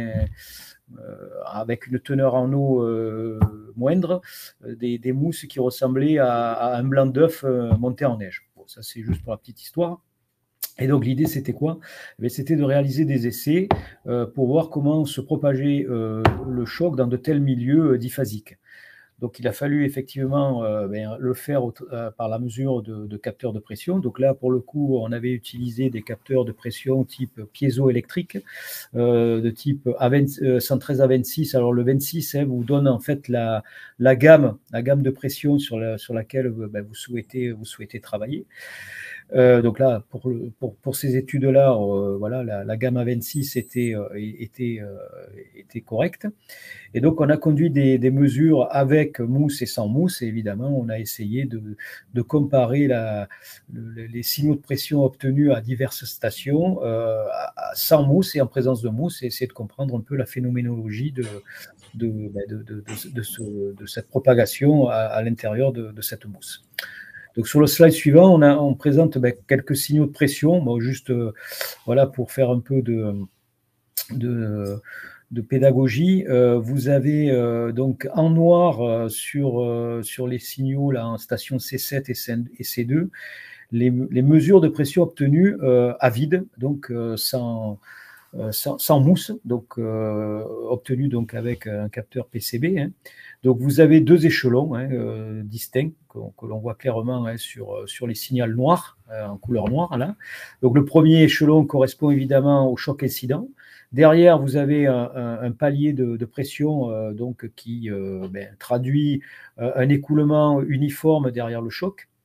avec une teneur en eau moindre, des mousses qui ressemblaient à un blanc d'œuf monté en neige. Bon, ça, c'est juste pour la petite histoire. Et donc l'idée c'était quoi? C'était de réaliser des essais pour voir comment se propageait le choc dans de tels milieux diphasiques. Donc il a fallu effectivement le faire par la mesure de capteurs de pression. Donc là pour le coup on avait utilisé des capteurs de pression type piézoélectrique de type 113 à 26. Alors le 26 hein, vous donne en fait la gamme de pression sur laquelle vous souhaitez travailler. Donc là, pour ces études-là, voilà, la gamme A26 était correcte. Et donc, on a conduit des mesures avec mousse et sans mousse. Et évidemment, on a essayé de comparer les signaux de pression obtenus à diverses stations sans mousse et en présence de mousse et essayer de comprendre un peu la phénoménologie de cette propagation à l'intérieur de cette mousse. Donc sur le slide suivant, on présente quelques signaux de pression, juste voilà, pour faire un peu de pédagogie. Vous avez donc en noir sur les signaux là, en station C7 et C2, les mesures de pression obtenues à vide, donc sans mousse, donc obtenu donc avec un capteur PCB. Hein. Donc vous avez deux échelons distincts que l'on voit clairement sur les signaux noirs en couleur noire là. Donc le premier échelon correspond évidemment au choc incident. Derrière vous avez un palier de pression donc qui traduit un écoulement uniforme derrière le choc.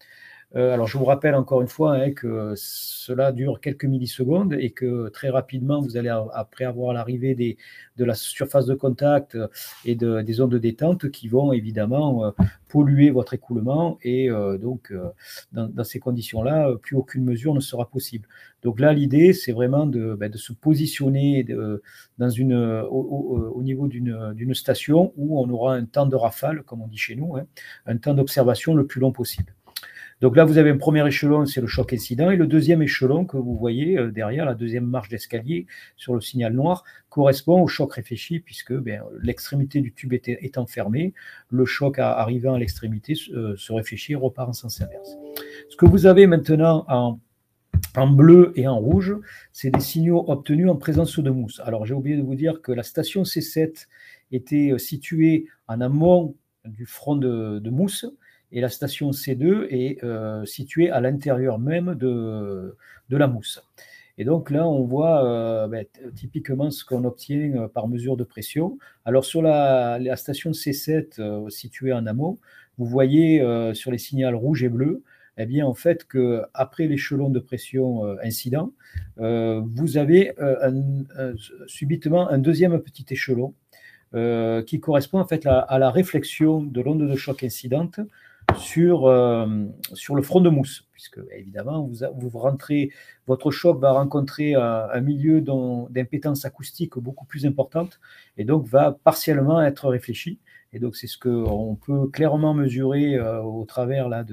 Alors, je vous rappelle encore une fois hein, que cela dure quelques millisecondes et que très rapidement, vous allez, après avoir l'arrivée de la surface de contact et des ondes de détente qui vont évidemment polluer votre écoulement et donc, dans ces conditions-là, plus aucune mesure ne sera possible. Donc là, l'idée, c'est vraiment de se positionner au niveau d'une station où on aura un temps de rafale, comme on dit chez nous, hein, un temps d'observation le plus long possible. Donc là, vous avez un premier échelon, c'est le choc incident, et le deuxième échelon que vous voyez derrière, la deuxième marche d'escalier sur le signal noir, correspond au choc réfléchi, puisque l'extrémité du tube étant fermée, le choc arrivant à l'extrémité se réfléchit et repart en sens inverse. Ce que vous avez maintenant en bleu et en rouge, c'est des signaux obtenus en présence de mousse. Alors, j'ai oublié de vous dire que la station C7 était située en amont du front de mousse, et la station C2 est située à l'intérieur même de la mousse. Et donc là, on voit typiquement ce qu'on obtient par mesure de pression. Alors sur la station C7 située en amont, vous voyez sur les signaux rouge et bleu, eh bien en fait qu'après l'échelon de pression incident, vous avez subitement un deuxième petit échelon qui correspond en fait à la réflexion de l'onde de choc incidente sur le front de mousse, puisque évidemment votre choc va rencontrer un milieu d'impédance acoustique beaucoup plus importante et donc va partiellement être réfléchi. Et donc c'est ce qu'on peut clairement mesurer au travers là,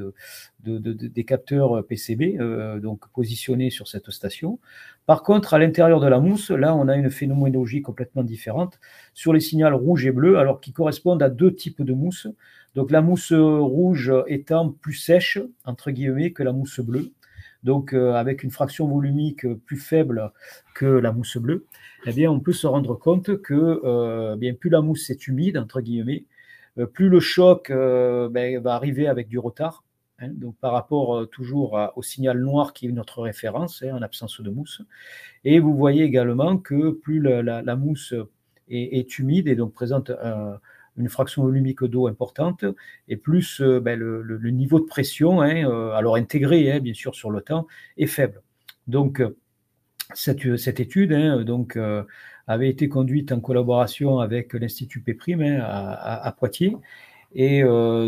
des capteurs PCB donc positionnés sur cette station. Par contre, à l'intérieur de la mousse, là on a une phénoménologie complètement différente sur les signaux rouge et bleu, alors qui correspondent à deux types de mousse. Donc la mousse rouge étant plus sèche, entre guillemets, que la mousse bleue, donc avec une fraction volumique plus faible que la mousse bleue, eh bien, on peut se rendre compte que plus la mousse est humide, entre guillemets, plus le choc va arriver avec du retard, hein, donc par rapport toujours au signal noir qui est notre référence, hein, en absence de mousse. Et vous voyez également que plus la mousse est humide et donc présente une fraction volumique d'eau importante, et plus le niveau de pression, hein, alors intégré bien sûr sur le temps, est faible. Donc cette étude hein, avait été conduite en collaboration avec l'Institut Péprime hein, à Poitiers, et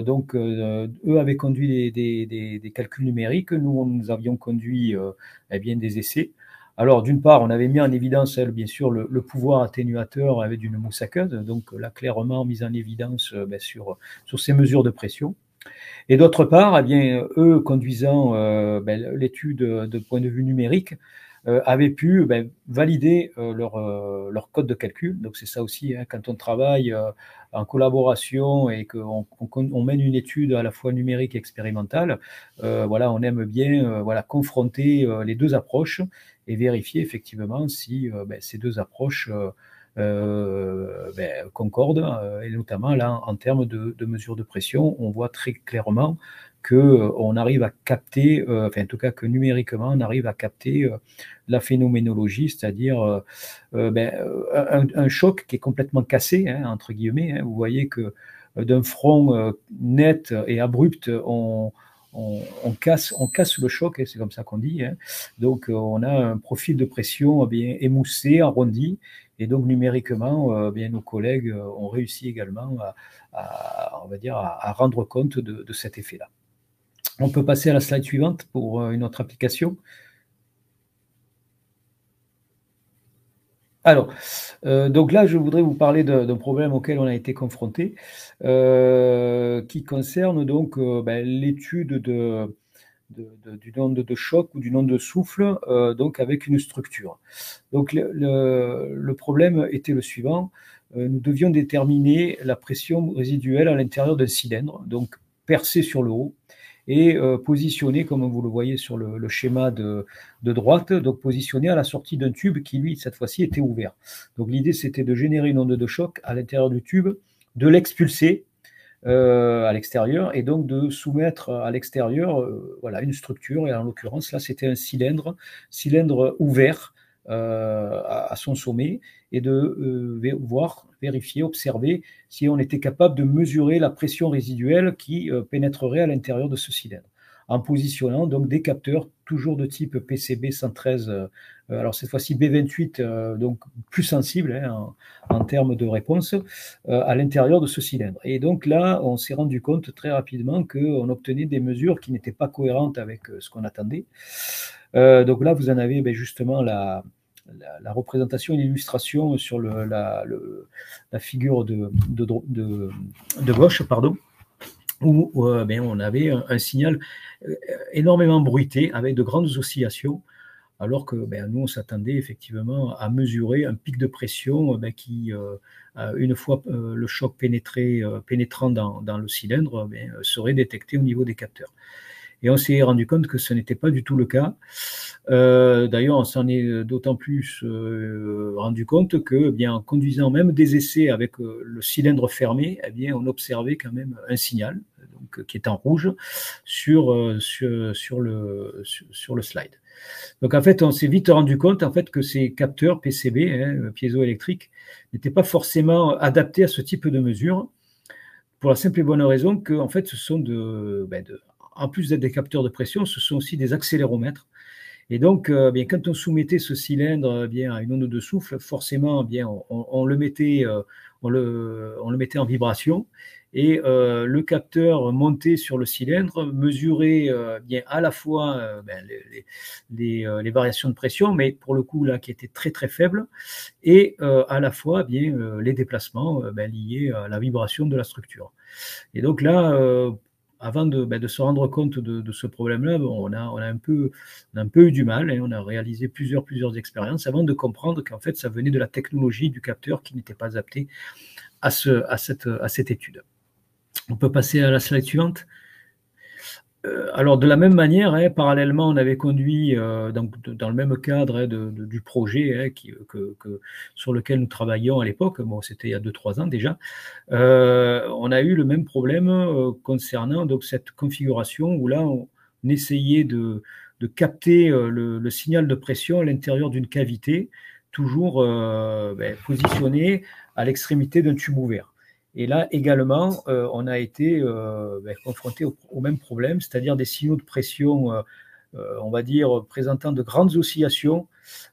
eux avaient conduit des calculs numériques, nous avions conduit des essais. Alors, d'une part, on avait mis en évidence, bien sûr, le pouvoir atténuateur avec d'une mousse aqueuse, donc là, clairement mis en évidence sur ces mesures de pression. Et d'autre part, eux, conduisant l'étude de point de vue numérique, avaient pu valider leur code de calcul. Donc, c'est ça aussi, hein, quand on travaille en collaboration et qu'on mène une étude à la fois numérique et expérimentale, on aime bien confronter les deux approches et vérifier effectivement si ces deux approches concordent, et notamment là en termes de mesure de pression, on voit très clairement qu'on arrive à capter, en tout cas que numériquement on arrive à capter la phénoménologie, c'est-à-dire un choc qui est complètement cassé, hein, entre guillemets. Hein. Vous voyez que d'un front net et abrupt, on casse le choc, hein, c'est comme ça qu'on dit. Hein. Donc, on a un profil de pression émoussé, arrondi, et donc numériquement, nos collègues ont réussi également à rendre compte de cet effet-là. On peut passer à la slide suivante pour une autre application. Alors, donc là, je voudrais vous parler d'un problème auquel on a été confronté, qui concerne donc l'étude d'une onde de choc ou d'une onde de souffle, donc avec une structure. Donc le problème était le suivant, nous devions déterminer la pression résiduelle à l'intérieur d'un cylindre, donc percé sur le haut, et positionné, comme vous le voyez sur le schéma de droite, donc positionné à la sortie d'un tube qui, lui, cette fois-ci, était ouvert. Donc l'idée, c'était de générer une onde de choc à l'intérieur du tube, de l'expulser à l'extérieur, et donc de soumettre à l'extérieur une structure, et en l'occurrence, là, c'était un cylindre ouvert à son sommet, et de vérifier, observer si on était capable de mesurer la pression résiduelle qui pénétrerait à l'intérieur de ce cylindre. en positionnant donc des capteurs toujours de type PCB 113, alors cette fois-ci B28, donc plus sensible en termes de réponse, à l'intérieur de ce cylindre. Et donc là, on s'est rendu compte très rapidement qu'on obtenait des mesures qui n'étaient pas cohérentes avec ce qu'on attendait. Donc là, vous en avez justement la représentation et l'illustration sur la figure de gauche, pardon, où on avait un signal énormément bruité avec de grandes oscillations, alors que nous, on s'attendait effectivement à mesurer un pic de pression qui, une fois le choc pénétrant dans le cylindre, serait détecté au niveau des capteurs. Et on s'est rendu compte que ce n'était pas du tout le cas. D'ailleurs, on s'en est d'autant plus rendu compte que, en conduisant même des essais avec le cylindre fermé, on observait quand même un signal donc, qui est en rouge sur le slide. Donc en fait, on s'est vite rendu compte en fait que ces capteurs PCB, piézoélectriques, n'étaient pas forcément adaptés à ce type de mesure, pour la simple et bonne raison que en fait, ce sont en plus d'être des capteurs de pression, ce sont aussi des accéléromètres. Et donc, quand on soumettait ce cylindre à une onde de souffle, forcément, on le mettait en vibration, et le capteur monté sur le cylindre mesurait à la fois les variations de pression, mais pour le coup là qui étaient très très faibles, et à la fois les déplacements liés à la vibration de la structure. Et donc là, avant de se rendre compte de ce problème-là, on a un peu eu du mal, on a réalisé plusieurs expériences avant de comprendre qu'en fait, ça venait de la technologie du capteur qui n'était pas adaptée à cette étude. On peut passer à la slide suivante. Alors, de la même manière, parallèlement, on avait conduit, donc, dans le même cadre du projet sur lequel nous travaillions à l'époque, c'était il y a 2-3 ans déjà, on a eu le même problème concernant donc, cette configuration où là, on essayait de capter le signal de pression à l'intérieur d'une cavité, toujours positionnée à l'extrémité d'un tube ouvert. Et là également, on a été confronté au même problème, c'est-à-dire des signaux de pression, on va dire, présentant de grandes oscillations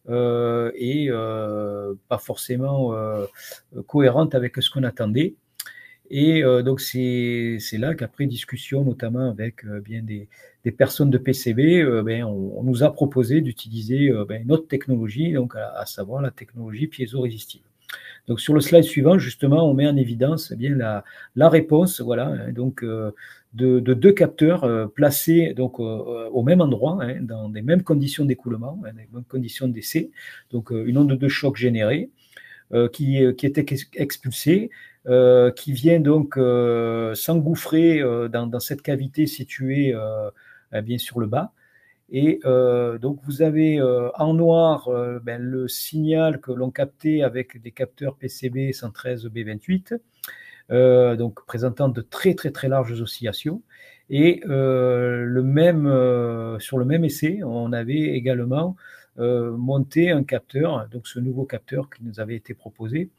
et pas forcément cohérentes avec ce qu'on attendait. Et donc, c'est là qu'après discussion, notamment avec des personnes de PCB, on nous a proposé d'utiliser une autre technologie, donc à savoir la technologie piézo-résistive. Donc sur le slide suivant, justement, on met en évidence la réponse, voilà, donc de 2 capteurs placés donc au même endroit, dans les mêmes conditions d'écoulement, les mêmes conditions d'essai, donc une onde de choc générée qui est expulsée, qui vient donc s'engouffrer dans cette cavité située bien sur le bas. Et donc, vous avez en noir le signal que l'on captait avec des capteurs PCB 113B28, donc présentant de très très très larges oscillations. Et sur le même essai, on avait également monté un capteur, donc ce nouveau capteur qui nous avait été proposé,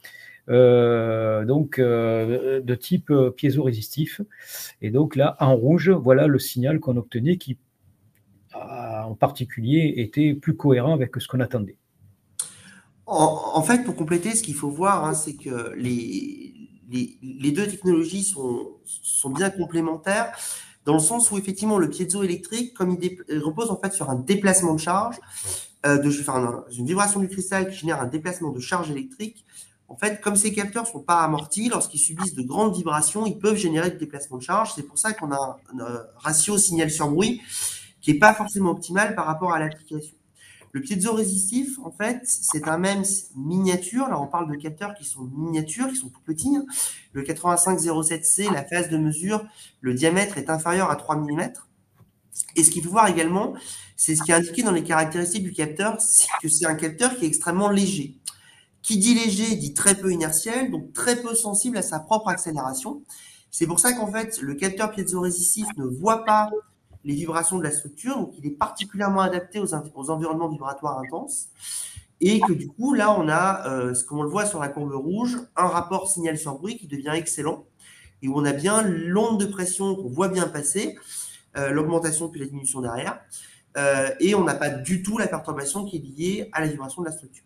de type piézo-résistif. Et donc là, en rouge, voilà le signal qu'on obtenait qui en particulier, était plus cohérent avec ce qu'on attendait. En fait, pour compléter, ce qu'il faut voir, c'est que les 2 technologies sont bien complémentaires, dans le sens où effectivement le piézoélectrique, comme il repose en fait sur un déplacement de charge, une vibration du cristal qui génère un déplacement de charge électrique. En fait, comme ces capteurs ne sont pas amortis, lorsqu'ils subissent de grandes vibrations, ils peuvent générer des déplacements de charge. C'est pour ça qu'on a un ratio signal sur bruit qui n'est pas forcément optimal par rapport à l'application. Le piézo-résistif, en fait, c'est un MEMS miniature. Là, on parle de capteurs qui sont miniatures, qui sont tout petits. Le 8507C, la phase de mesure, le diamètre est inférieur à 3 mm. Et ce qu'il faut voir également, c'est ce qui est indiqué dans les caractéristiques du capteur, c'est que c'est un capteur qui est extrêmement léger. Qui dit léger dit très peu inertiel, donc très peu sensible à sa propre accélération. C'est pour ça qu'en fait, le capteur piézo-résistif ne voit pas les vibrations de la structure, donc il est particulièrement adapté aux environnements vibratoires intenses, et que du coup, là, on a, comme on le voit sur la courbe rouge, un rapport signal sur bruit qui devient excellent, et où on a bien l'onde de pression qu'on voit bien passer, l'augmentation puis la diminution derrière. Et on n'a pas du tout la perturbation qui est liée à la vibration de la structure.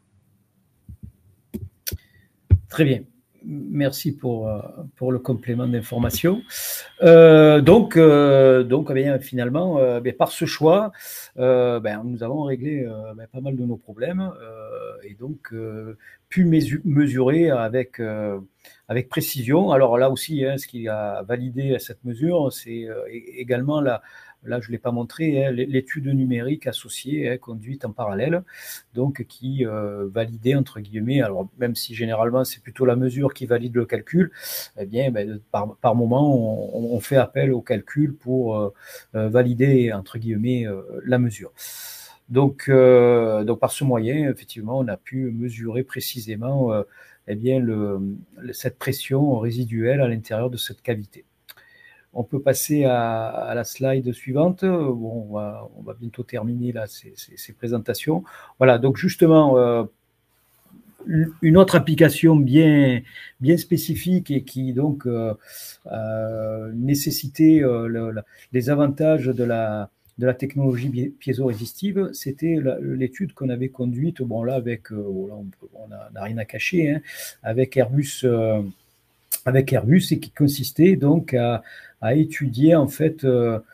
Très bien. Merci pour le complément d'information. Donc eh bien, finalement, par ce choix, nous avons réglé pas mal de nos problèmes et donc pu mesurer avec précision. Alors là aussi, ce qui a validé cette mesure, c'est également là, je ne l'ai pas montré, l'étude numérique associée, conduite en parallèle, donc qui validait, entre guillemets, alors même si généralement c'est plutôt la mesure qui valide le calcul, eh bien, par moment, on fait appel au calcul pour valider, entre guillemets, la mesure. Donc, par ce moyen, effectivement, on a pu mesurer précisément cette pression résiduelle à l'intérieur de cette cavité. On peut passer à la slide suivante. Bon, on va bientôt terminer là, ces présentations. Voilà, donc justement, une autre application bien spécifique et qui donc nécessitait les avantages de la technologie piézo-résistive, c'était l'étude qu'on avait conduite, bon là avec, on n'a rien à cacher, avec Airbus et qui consistait donc à étudier en fait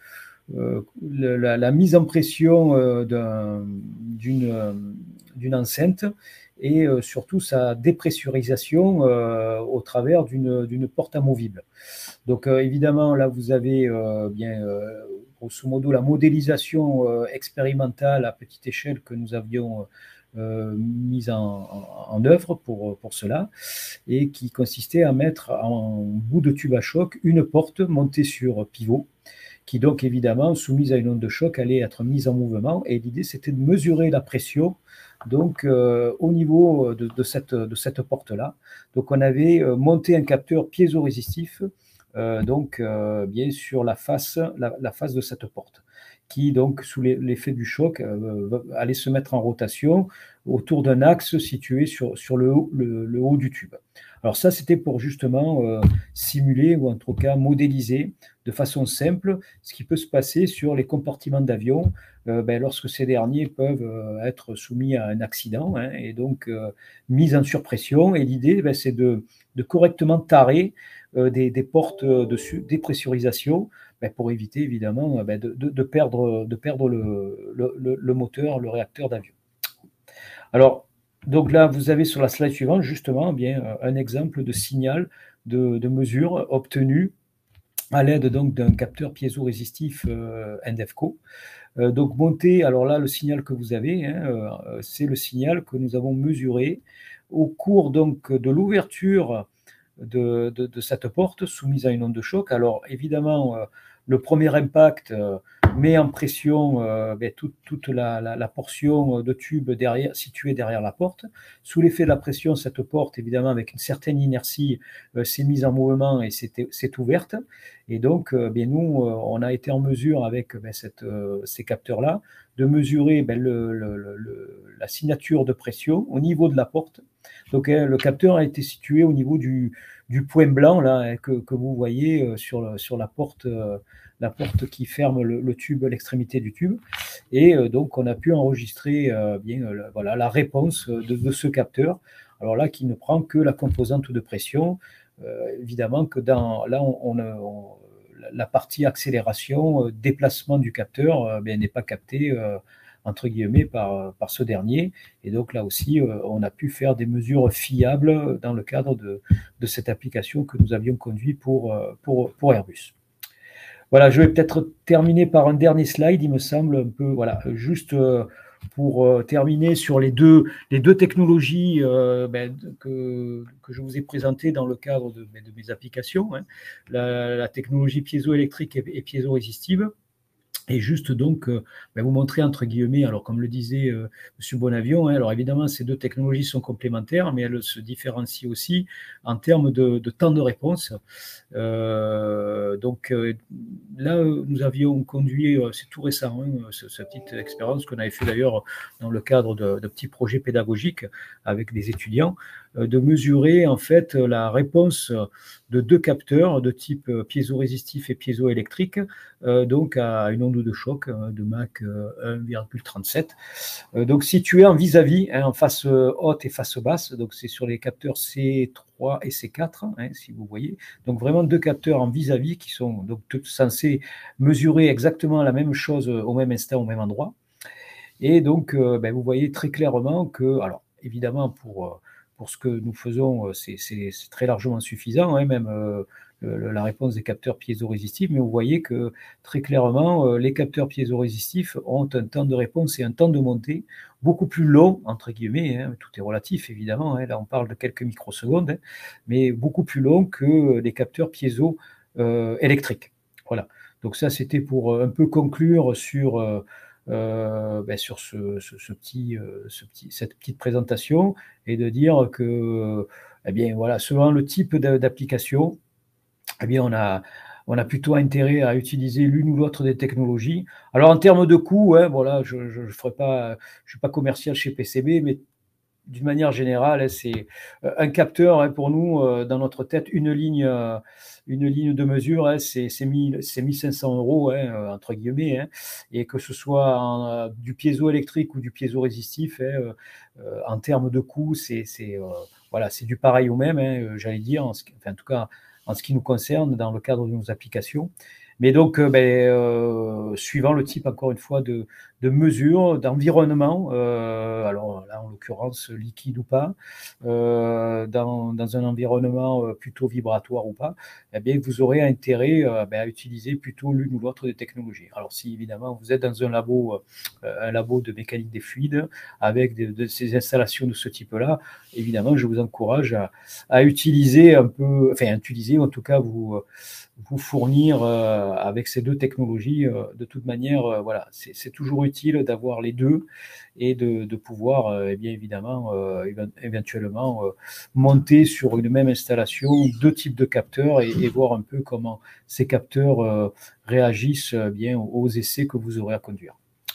la mise en pression d'une enceinte et surtout sa dépressurisation au travers d'une porte amovible. Donc évidemment là vous avez grosso modo la modélisation expérimentale à petite échelle que nous avions mise en œuvre pour cela, et qui consistait à mettre en bout de tube à choc une porte montée sur pivot, qui donc évidemment, soumise à une onde de choc, allait être mise en mouvement, et l'idée c'était de mesurer la pression donc au niveau de cette porte-là. Donc on avait monté un capteur piézo-résistif bien sur la face de cette porte, qui donc sous l'effet du choc allait se mettre en rotation autour d'un axe situé sur le haut du tube. Alors ça, c'était pour justement simuler ou en tout cas modéliser de façon simple ce qui peut se passer sur les compartiments d'avion lorsque ces derniers peuvent être soumis à un accident et donc mis en surpression. Et l'idée, c'est de correctement tarer des portes de dépressurisation pour éviter évidemment de perdre le moteur, le réacteur d'avion. Alors, donc là, vous avez sur la slide suivante justement un exemple de signal de mesure obtenu à l'aide donc d'un capteur piézo-résistif Endefco. Donc monté, alors là, le signal que vous avez, c'est le signal que nous avons mesuré au cours donc de l'ouverture de cette porte soumise à une onde de choc. Alors évidemment, le premier impact met en pression toute la portion de tube située derrière la porte. Sous l'effet de la pression, cette porte, évidemment, avec une certaine inertie, s'est mise en mouvement et s'est ouverte. Et donc, nous, on a été en mesure, avec ces capteurs-là, de mesurer la signature de pression au niveau de la porte. Donc, le capteur a été situé au niveau du point blanc là, que vous voyez sur la porte qui ferme le tube, l'extrémité du tube. Et donc, on a pu enregistrer la réponse de ce capteur. Alors là, qui ne prend que la composante de pression. Évidemment que la partie accélération, déplacement du capteur n'est pas captée entre guillemets par ce dernier. Et donc là aussi, on a pu faire des mesures fiables dans le cadre de cette application que nous avions conduite pour Airbus. Voilà, je vais peut-être terminer par un dernier slide, il me semble, un peu, voilà, juste pour terminer sur les deux technologies que je vous ai présentées dans le cadre de mes applications, la technologie piézoélectrique et piézo-résistive. Et juste donc vous montrer entre guillemets, alors comme le disait M. Bonavion, alors évidemment ces deux technologies sont complémentaires, mais elles se différencient aussi en termes de temps de réponse. Là, nous avions conduit, c'est tout récent, cette petite expérience qu'on avait fait d'ailleurs dans le cadre de petits projets pédagogiques avec des étudiants. de mesurer en fait la réponse de deux capteurs de type piézorésistif et piézoélectrique, donc à une onde de choc de Mach 1,37. Donc situé en vis-à-vis, hein, en face haute et face basse, donc c'est sur les capteurs C3 et C4, hein, si vous voyez. Donc vraiment deux capteurs en vis-à-vis qui sont donc censés mesurer exactement la même chose au même instant, au même endroit. Et donc, vous voyez très clairement que, alors évidemment, pour ce que nous faisons, c'est très largement suffisant, hein, même la réponse des capteurs piézorésistifs, mais vous voyez que très clairement, les capteurs piézorésistifs ont un temps de réponse et un temps de montée beaucoup plus long, entre guillemets, hein, tout est relatif évidemment, hein, là on parle de quelques microsecondes, hein, mais beaucoup plus long que les capteurs piézo électriques. Voilà, donc ça c'était pour un peu conclure sur sur cette petite présentation et de dire que, eh bien, voilà, selon le type d'application, eh bien, on a plutôt intérêt à utiliser l'une ou l'autre des technologies. Alors, en termes de coût, hein, voilà, je ne suis pas commercial chez PCB, mais d'une manière générale, hein, c'est un capteur, hein, pour nous, dans notre tête, une ligne de mesure, hein, c'est 1500 euros, hein, entre guillemets, hein, et que ce soit du piézoélectrique ou du piézorésistif, hein, en termes de coût, voilà, c'est du pareil au même, hein, j'allais dire, en tout cas en ce qui nous concerne dans le cadre de nos applications. Mais donc, suivant le type, encore une fois, de mesure, d'environnement, alors là, en l'occurrence, liquide ou pas, dans un environnement plutôt vibratoire ou pas, eh bien, vous aurez intérêt à utiliser plutôt l'une ou l'autre des technologies. Alors, si évidemment, vous êtes dans un labo de mécanique des fluides, avec de ces installations de ce type-là, évidemment, je vous encourage à utiliser un peu, enfin, utiliser, en tout cas, vous fournir avec ces deux technologies. De toute manière, voilà, c'est toujours utile d'avoir les deux et de pouvoir, bien évidemment, éventuellement monter sur une même installation deux types de capteurs et voir un peu comment ces capteurs réagissent bien aux essais que vous aurez à conduire.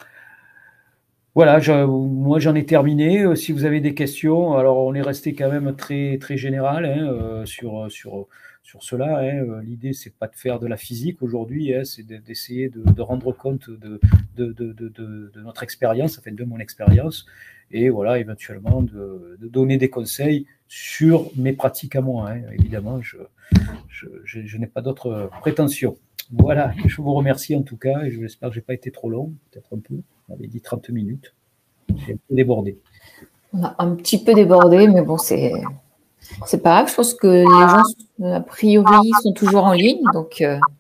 Voilà, moi j'en ai terminé. Si vous avez des questions, alors on est resté quand même très, très général, hein, sur cela, hein. L'idée, c'est pas de faire de la physique aujourd'hui, hein, c'est d'essayer de rendre compte de notre expérience, enfin de mon expérience, et voilà, éventuellement de donner des conseils sur mes pratiques à moi, hein. Évidemment, je n'ai pas d'autres prétentions. Voilà, je vous remercie en tout cas, et j'espère que je n'ai pas été trop long, peut-être un peu. On avait dit 30 minutes. J'ai un peu débordé. On a un petit peu débordé, mais bon, c'est pas grave. Je pense que les gens, a priori, sont toujours en ligne. Donc,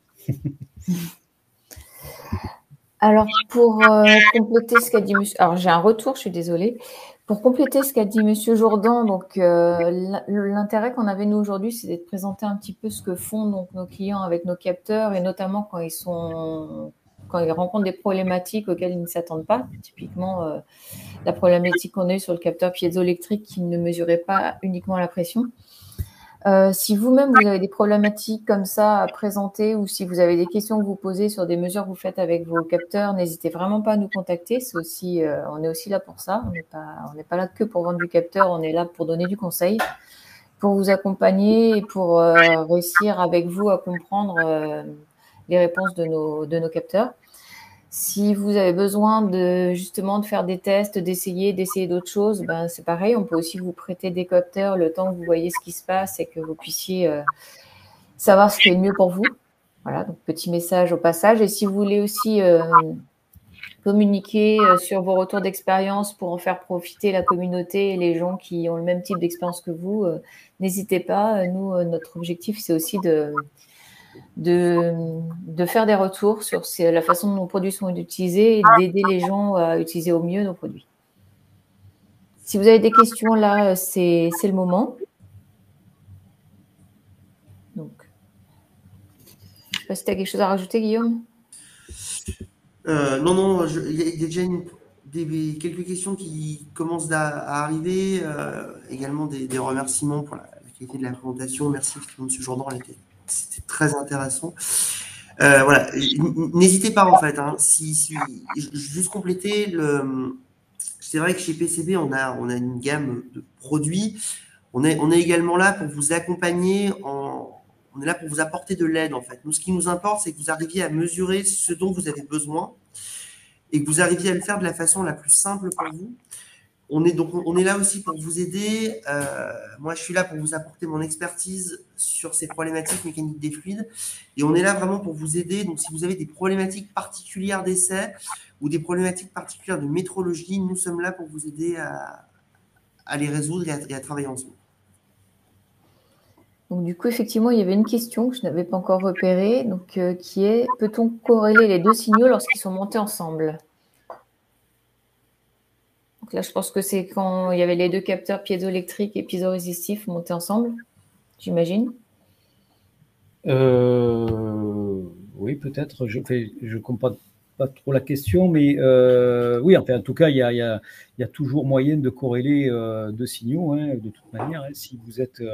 alors, pour compléter ce qu'a dit monsieur... Alors, j'ai un retour, je suis désolée. Pour compléter ce qu'a dit monsieur Jourdan, donc l'intérêt qu'on avait nous aujourd'hui, c'est de présenter un petit peu ce que font donc nos clients avec nos capteurs, et notamment quand ils rencontrent des problématiques auxquelles ils ne s'attendent pas. Typiquement, la problématique qu'on a eue sur le capteur piézoélectrique qui ne mesurait pas uniquement la pression. Si vous-même, vous avez des problématiques comme ça à présenter, ou si vous avez des questions que vous posez sur des mesures que vous faites avec vos capteurs, n'hésitez vraiment pas à nous contacter. C'est aussi, on est aussi là pour ça. On n'est pas là que pour vendre du capteur, on est là pour donner du conseil, pour vous accompagner et pour réussir avec vous à comprendre les réponses de nos capteurs. Si vous avez besoin justement de faire des tests, d'essayer d'autres choses, ben c'est pareil. On peut aussi vous prêter des capteurs le temps que vous voyez ce qui se passe et que vous puissiez savoir ce qui est le mieux pour vous. Voilà, donc petit message au passage. Et si vous voulez aussi communiquer sur vos retours d'expérience pour en faire profiter la communauté et les gens qui ont le même type d'expérience que vous, n'hésitez pas. Nous, notre objectif, c'est aussi de faire des retours sur la façon dont nos produits sont utilisés et d'aider les gens à utiliser au mieux nos produits. Si vous avez des questions, là, c'est le moment. Donc, je ne sais pas si tu as quelque chose à rajouter, Guillaume. Non, il y a déjà quelques questions qui commencent à arriver. Également des remerciements pour la qualité de la présentation. Merci, M. Jourdan, c'était très intéressant. Voilà, n'hésitez pas en fait. Hein, juste compléter, c'est vrai que chez PCB, on a une gamme de produits. On est également là pour vous accompagner, on est là pour vous apporter de l'aide en fait. Nous, ce qui nous importe, c'est que vous arriviez à mesurer ce dont vous avez besoin et que vous arriviez à le faire de la façon la plus simple pour vous. On est là aussi pour vous aider. Moi, je suis là pour vous apporter mon expertise sur ces problématiques mécaniques des fluides. Et on est là vraiment pour vous aider. Donc, si vous avez des problématiques particulières d'essai ou des problématiques particulières de métrologie, nous sommes là pour vous aider à les résoudre et à travailler ensemble. Donc, du coup, effectivement, il y avait une question que je n'avais pas encore repérée, donc, qui est « Peut-on corréler les deux signaux lorsqu'ils sont montés ensemble ?» Donc là, je pense que c'est quand il y avait les deux capteurs piézoélectriques et piézorésistifs montés ensemble, j'imagine. Oui, peut-être. Je comprends pas trop la question, mais oui, enfin, en tout cas, il y a toujours moyen de corréler deux signaux, hein, de toute manière. Hein, si vous êtes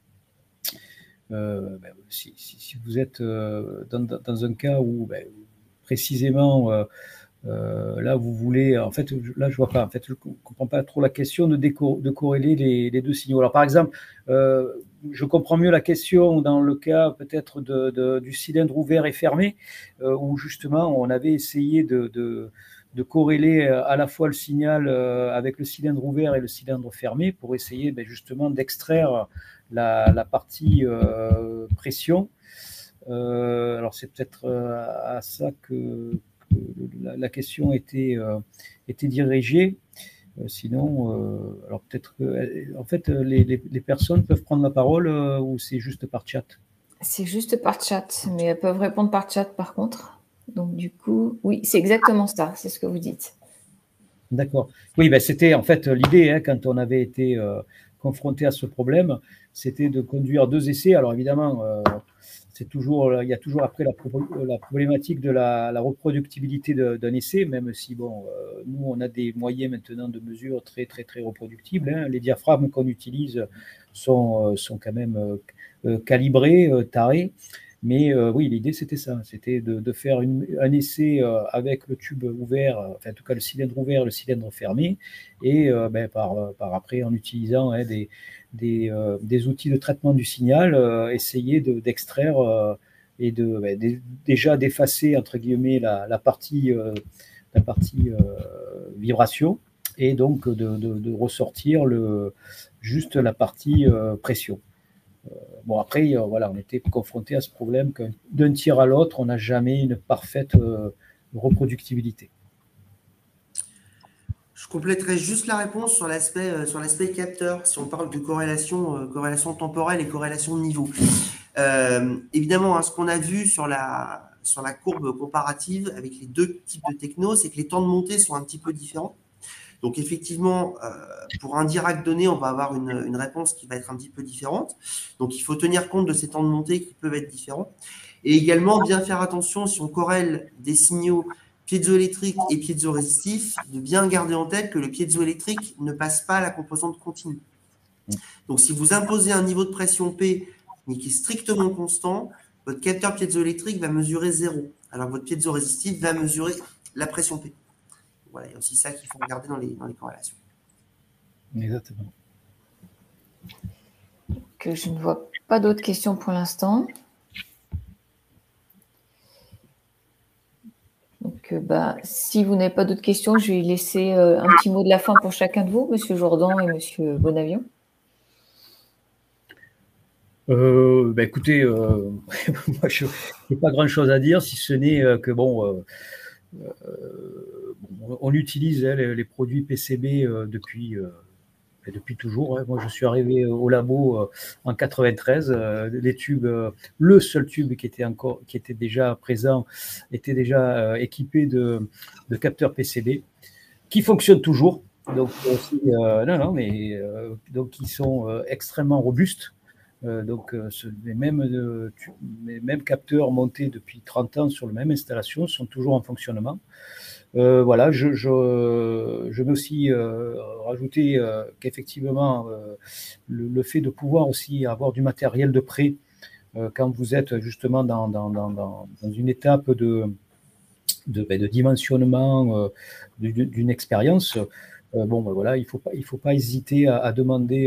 si vous êtes dans un cas où précisément là vous voulez, en fait, là je vois pas, en fait, je comprends pas trop la question de corréler les deux signaux. Alors par exemple, je comprends mieux la question dans le cas peut-être du cylindre ouvert et fermé, où justement on avait essayé de corréler à la fois le signal avec le cylindre ouvert et le cylindre fermé pour essayer justement d'extraire la partie pression. Alors c'est peut-être à ça que la question était dirigée. Sinon, alors peut-être que en fait les personnes peuvent prendre la parole ou c'est juste par chat? C'est juste par chat, mais elles peuvent répondre par chat par contre. Donc du coup, oui, c'est exactement ça, c'est ce que vous dites. D'accord. Oui, c'était en fait l'idée, hein, quand on avait été confronté à ce problème, c'était de conduire deux essais. Alors évidemment, il y a toujours après la problématique de la reproductibilité d'un essai, même si bon, nous on a des moyens maintenant de mesure très très très reproductibles. Hein. Les diaphragmes qu'on utilise sont quand même calibrés, tarés. Mais oui, l'idée c'était ça, c'était de faire un essai avec le tube ouvert, enfin en tout cas le cylindre ouvert, le cylindre fermé, et par après en utilisant des outils de traitement du signal, essayer d'extraire et déjà d'effacer entre guillemets la partie vibration, et donc de ressortir juste la partie pression. Bon, après, voilà, on était confronté à ce problème que d'un tir à l'autre, on n'a jamais une parfaite reproductibilité. Je compléterai juste la réponse sur l'aspect capteur, si on parle de corrélation temporelle et corrélation de niveau. Évidemment, hein, ce qu'on a vu sur la courbe comparative avec les deux types de techno, c'est que les temps de montée sont un petit peu différents. Donc effectivement, pour un Dirac donné, on va avoir une réponse qui va être un petit peu différente. Donc il faut tenir compte de ces temps de montée qui peuvent être différents. Et également, bien faire attention, si on corrèle des signaux piézoélectriques et piézorésistifs, de bien garder en tête que le piézoélectrique ne passe pas à la composante continue. Donc si vous imposez un niveau de pression P mais qui est strictement constant, votre capteur piézoélectrique va mesurer 0, alors que votre piézorésistif va mesurer la pression P. Voilà, il y a aussi ça qu'il faut regarder dans les corrélations. Exactement. Que je ne vois pas d'autres questions pour l'instant. Donc, si vous n'avez pas d'autres questions, je vais laisser un petit mot de la fin pour chacun de vous, Monsieur Jourdan et Monsieur Bonavion. Écoutez, moi, je n'ai pas grand-chose à dire, si ce n'est que bon, on utilise les produits PCB depuis toujours. Hein. Moi, je suis arrivé au labo en 93. Les tubes, le seul tube qui était déjà présent, était déjà équipé de capteurs PCB qui fonctionnent toujours. Donc, donc ils sont extrêmement robustes. Donc, les mêmes capteurs montés depuis 30 ans sur la même installation sont toujours en fonctionnement. Voilà, je vais aussi rajouter qu'effectivement, le fait de pouvoir aussi avoir du matériel de prêt quand vous êtes justement dans une étape de dimensionnement d'une expérience, Bon, ben voilà, il faut pas hésiter à demander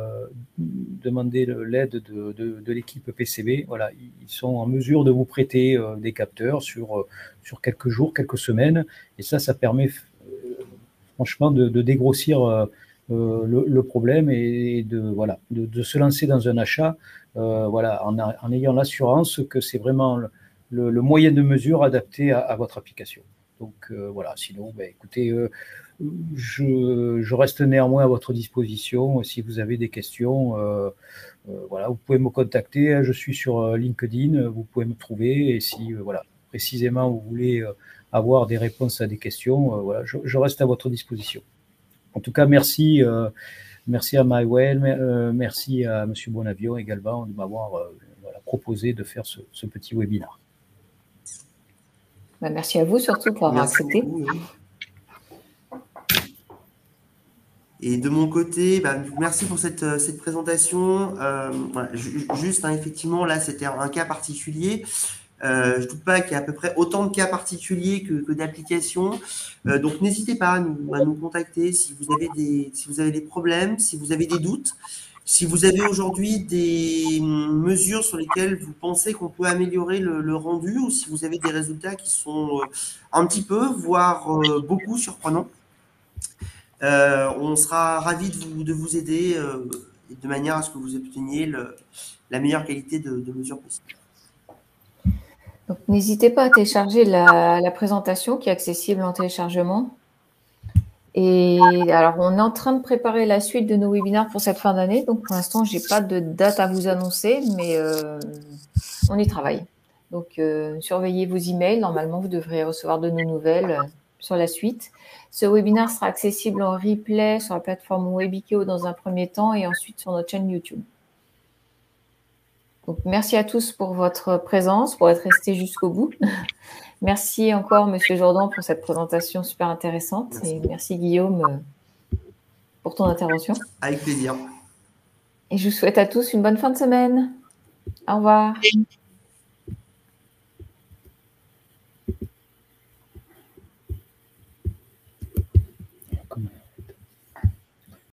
l'aide de l'équipe PCB. Voilà, ils sont en mesure de vous prêter des capteurs sur quelques jours, quelques semaines, et ça permet franchement de dégrossir le problème et de se lancer dans un achat, voilà, en ayant l'assurance que c'est vraiment le moyen de mesure adapté à votre application. Donc voilà, sinon, ben, écoutez, je reste néanmoins à votre disposition si vous avez des questions. Voilà, vous pouvez me contacter. Je suis sur LinkedIn. Vous pouvez me trouver. Et si voilà, précisément vous voulez avoir des réponses à des questions, voilà, je reste à votre disposition. En tout cas, merci à MyWell, merci à M. Bonavion également de m'avoir proposé de faire ce petit webinaire. Merci à vous surtout pour avoir accepté. Et de mon côté, merci pour cette présentation. Voilà, juste, effectivement, là, c'était un cas particulier. Je ne doute pas qu'il y a à peu près autant de cas particuliers que d'applications. Donc, n'hésitez pas à nous contacter si vous avez des problèmes, si vous avez des doutes, si vous avez aujourd'hui des mesures sur lesquelles vous pensez qu'on peut améliorer le rendu, ou si vous avez des résultats qui sont un petit peu, voire beaucoup surprenants. On sera ravis de vous aider de manière à ce que vous obteniez la meilleure qualité de mesure possible. Donc, n'hésitez pas à télécharger la présentation qui est accessible en téléchargement. Et alors, on est en train de préparer la suite de nos webinaires pour cette fin d'année. Donc, pour l'instant, je n'ai pas de date à vous annoncer, mais on y travaille. Donc, surveillez vos emails. Normalement, vous devrez recevoir de nos nouvelles sur la suite. Ce webinaire sera accessible en replay sur la plateforme Webikio dans un premier temps et ensuite sur notre chaîne YouTube. Donc, merci à tous pour votre présence, pour être restés jusqu'au bout. Merci encore, Monsieur Jourdan, pour cette présentation super intéressante. Merci. Et merci, Guillaume, pour ton intervention. Avec plaisir. Et je vous souhaite à tous une bonne fin de semaine. Au revoir.